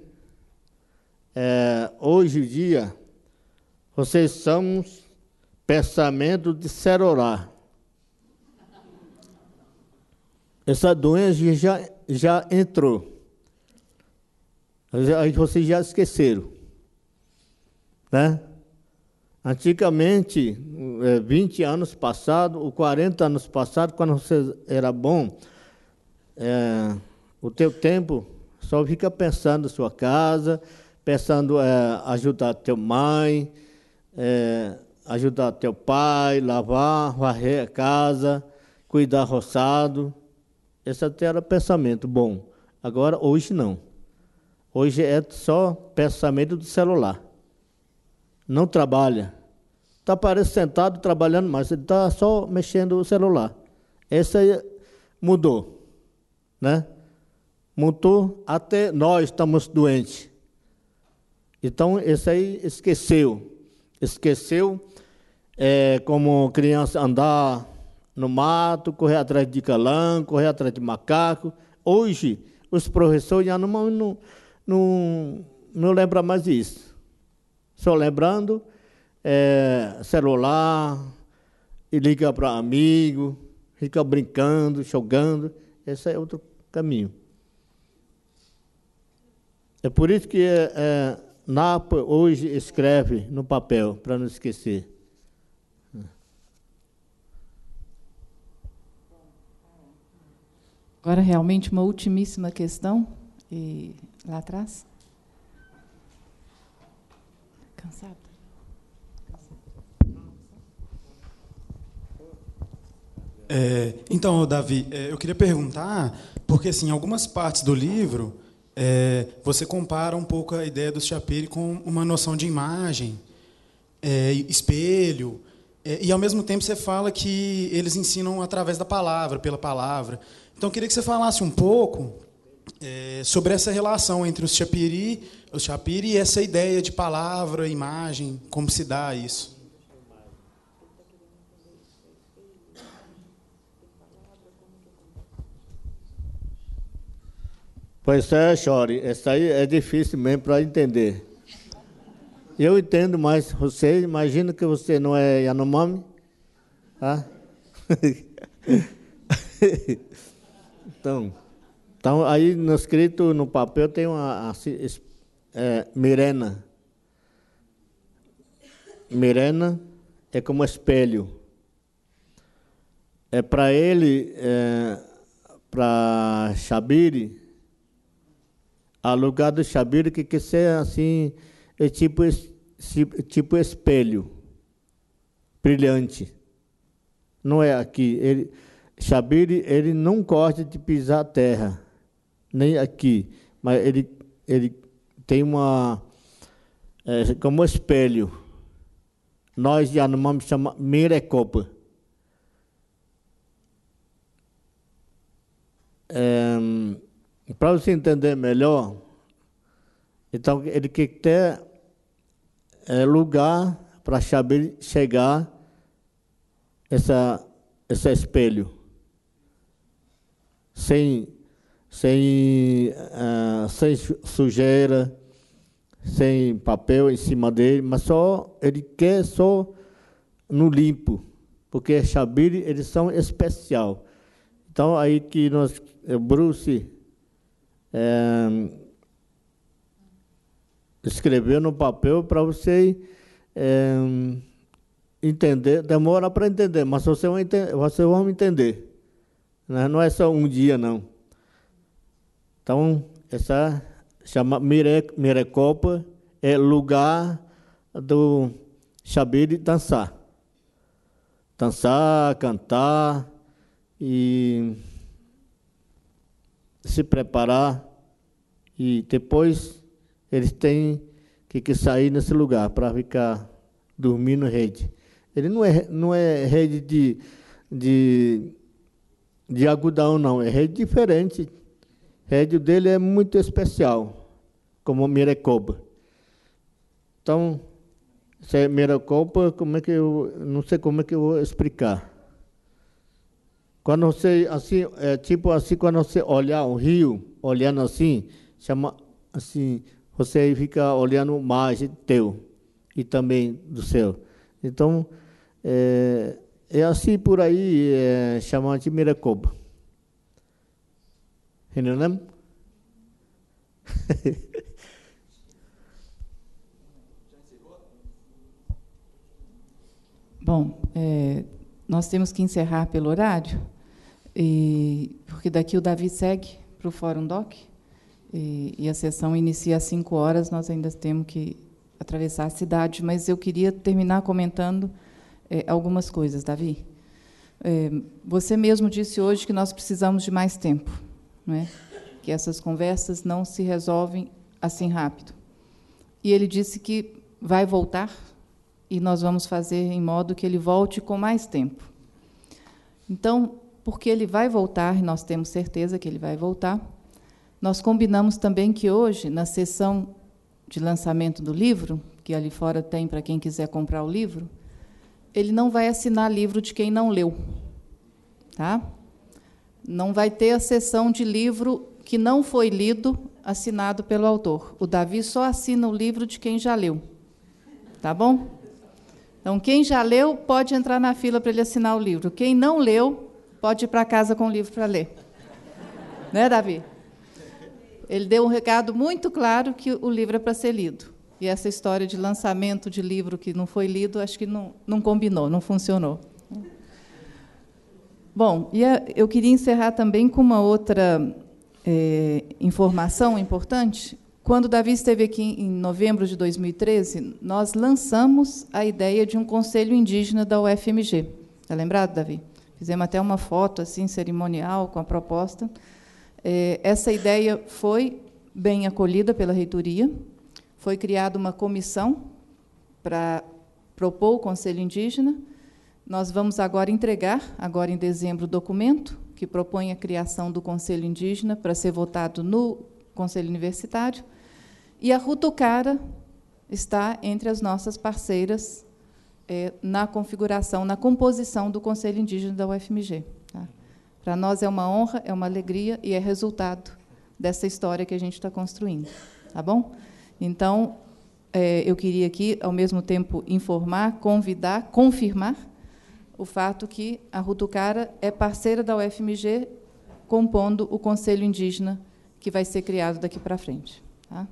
hoje em dia, vocês são pensamento de celular. Essa doença já entrou. Aí vocês já esqueceram. Né? Antigamente, 20 anos passados, ou 40 anos passados, quando você era bom, o teu tempo só fica pensando na sua casa, pensando ajudar teu mãe, ajudar teu pai, lavar, varrer a casa, cuidar roçado. Esse até era pensamento bom. Agora, hoje não. Hoje é só pensamento do celular. Não trabalha. Está parecendo sentado trabalhando, mas ele está só mexendo o celular. Esse aí mudou. Né? Mudou, até nós estamos doentes. Então, esse aí esqueceu. Esqueceu como criança andar no mato, correr atrás de calango, correr atrás de macaco. Hoje, os professores já não lembram mais disso. Só lembrando celular, e liga para amigo, fica brincando, jogando. Esse é outro caminho. É por isso que Napa hoje escreve no papel, para não esquecer. Agora, realmente, uma ultimíssima questão, lá atrás. Cansado? Então, Davi, eu queria perguntar, porque assim, em algumas partes do livro, você compara um pouco a ideia do Shapiro com uma noção de imagem, espelho, e ao mesmo tempo você fala que eles ensinam através da palavra, pela palavra. Então, eu queria que você falasse um pouco sobre essa relação entre os Shapiri e essa ideia de palavra, imagem, como se dá isso. Pois Chore, essa aí é difícil mesmo para entender. Eu entendo, mas você imagina que você não é Yanomami? Ah? Então, aí no escrito no papel tem uma Mirena. Mirena é como espelho. Para ele, para Shabiri, a lugar do Shabiri que quer ser assim, tipo espelho, brilhante. Não é aqui. Shabiri, ele não gosta de pisar a terra, nem aqui, mas ele tem como espelho. Nós, Yanomami, chamamos Mirecopa. Para você entender melhor, então ele quer ter lugar para Shabiri chegar esse espelho, sem sujeira, sem papel em cima dele, mas ele quer só no limpo, porque Shabiri, eles são especial. Então, aí que Bruce escreveu no papel para você entender. Demora para entender, mas você vai entender. Não é só um dia, não. Então, essa chama Mirecopa, é lugar do saber de dançar. Dançar, cantar e se preparar. E depois eles têm que sair nesse lugar para ficar dormindo em rede. Ele não é rede de algodão, não. É rede diferente. A rede dele é muito especial, como Mirecopa. Então, se é Mirecopa, não sei como é que eu vou explicar. Quando você, assim, tipo assim, quando você olhar o rio, olhando assim, chama assim, você fica olhando o mar teu e também do céu. Então, é assim por aí, chamado de Mirecopa. Entendeu? Bom, nós temos que encerrar pelo horário, porque daqui o Davi segue para o Fórum Doc, e a sessão inicia às 5 horas, nós ainda temos que atravessar a cidade, mas eu queria terminar comentando algumas coisas, Davi. Você mesmo disse hoje que nós precisamos de mais tempo, não é? Que essas conversas não se resolvem assim rápido. E ele disse que vai voltar, e nós vamos fazer em modo que ele volte com mais tempo. Então, porque ele vai voltar, e nós temos certeza que ele vai voltar, nós combinamos também que hoje, na sessão de lançamento do livro, que ali fora tem para quem quiser comprar o livro, ele não vai assinar livro de quem não leu. Tá? Não vai ter a sessão de livro que não foi lido, assinado pelo autor. O Davi só assina o livro de quem já leu. Tá bom? Então, quem já leu pode entrar na fila para ele assinar o livro. Quem não leu, pode ir para casa com o livro para ler. Né, Davi? Ele deu um recado muito claro que o livro é para ser lido. E essa história de lançamento de livro que não foi lido, acho que não combinou, não funcionou. Bom, eu queria encerrar também com uma outra informação importante. Quando o Davi esteve aqui em novembro de 2013, nós lançamos a ideia de um conselho indígena da UFMG. Está lembrado, Davi? Fizemos até uma foto assim, cerimonial com a proposta. Essa ideia foi bem acolhida pela reitoria. Foi criada uma comissão para propor o conselho indígena. Nós vamos agora entregar, agora em dezembro, o documento que propõe a criação do conselho indígena para ser votado no conselho universitário. E a Rutucara está entre as nossas parceiras na configuração, na composição do conselho indígena da UFMG. Tá? Para nós é uma honra, é uma alegria e é resultado dessa história que a gente está construindo. Tá bom? Então, eu queria aqui, ao mesmo tempo, informar, convidar, confirmar o fato que a Rutucara é parceira da UFMG, compondo o Conselho Indígena que vai ser criado daqui para frente. Tá?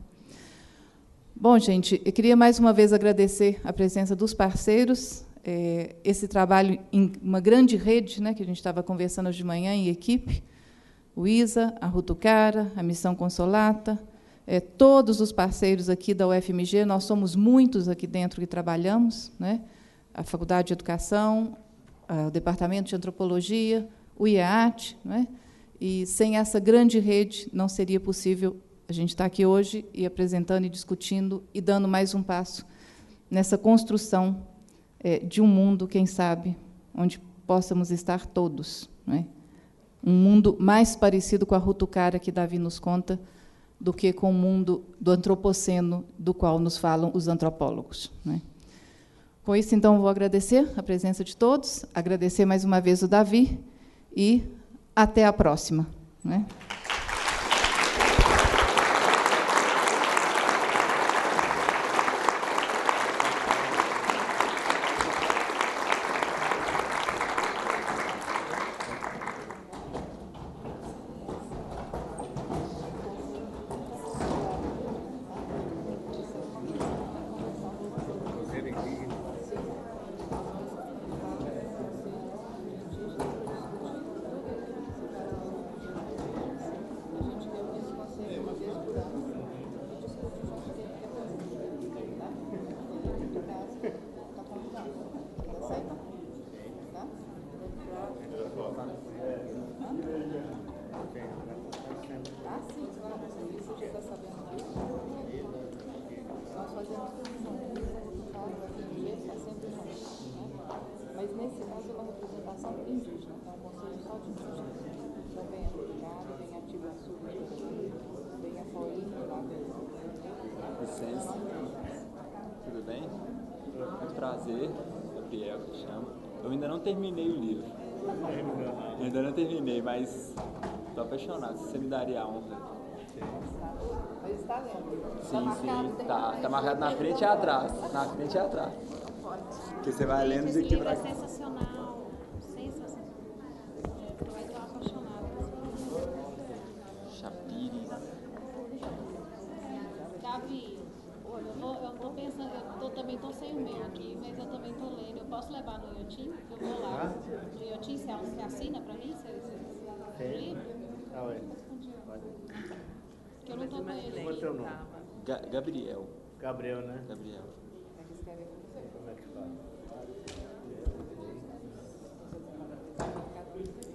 Bom, gente, eu queria mais uma vez agradecer a presença dos parceiros, esse trabalho em uma grande rede, né, que a gente estava conversando hoje de manhã, em equipe, o ISA, a Rutucara, a Missão Consolata, todos os parceiros aqui da UFMG, nós somos muitos aqui dentro que trabalhamos, né? A Faculdade de Educação, o Departamento de Antropologia, o IEAT, né? E sem essa grande rede não seria possível a gente estar aqui hoje e apresentando e discutindo e dando mais um passo nessa construção de um mundo, quem sabe, onde possamos estar todos, né? Um mundo mais parecido com a Rutucara que Davi nos conta, do que com o mundo do antropoceno, do qual nos falam os antropólogos. Né? Com isso, então, vou agradecer a presença de todos, agradecer mais uma vez o Davi e até a próxima. Né? Mas nesse caso é uma representação indígena, então o conselho só de indígenas. Então vem a Obrigado, vem a Tiguaçu, vem a Paulinha lá dentro. Licença. Tudo bem? Muito prazer, Gabriel que chama. Eu ainda não terminei o livro. Ainda não terminei, mas estou apaixonado. Se você me daria a honra. Mas está lendo? Sim, tá marcado na frente e atrás. Na frente e atrás. Porque você vai lendo esse daqui livro pra é cá. sensacional. Sensacional. Mas eu apaixonada. Chapiri. Davi, eu tô pensando, eu também tô sem o meu aqui, mas eu também tô lendo. Eu posso levar no Iotim? Eu vou lá. No Iotim, você assina pra mim? Você livro? Ah, ué. Que eu não tô com ele. Qual é o seu nome? Gabriel. Gabriel, né? Gabriel. Como é que fala?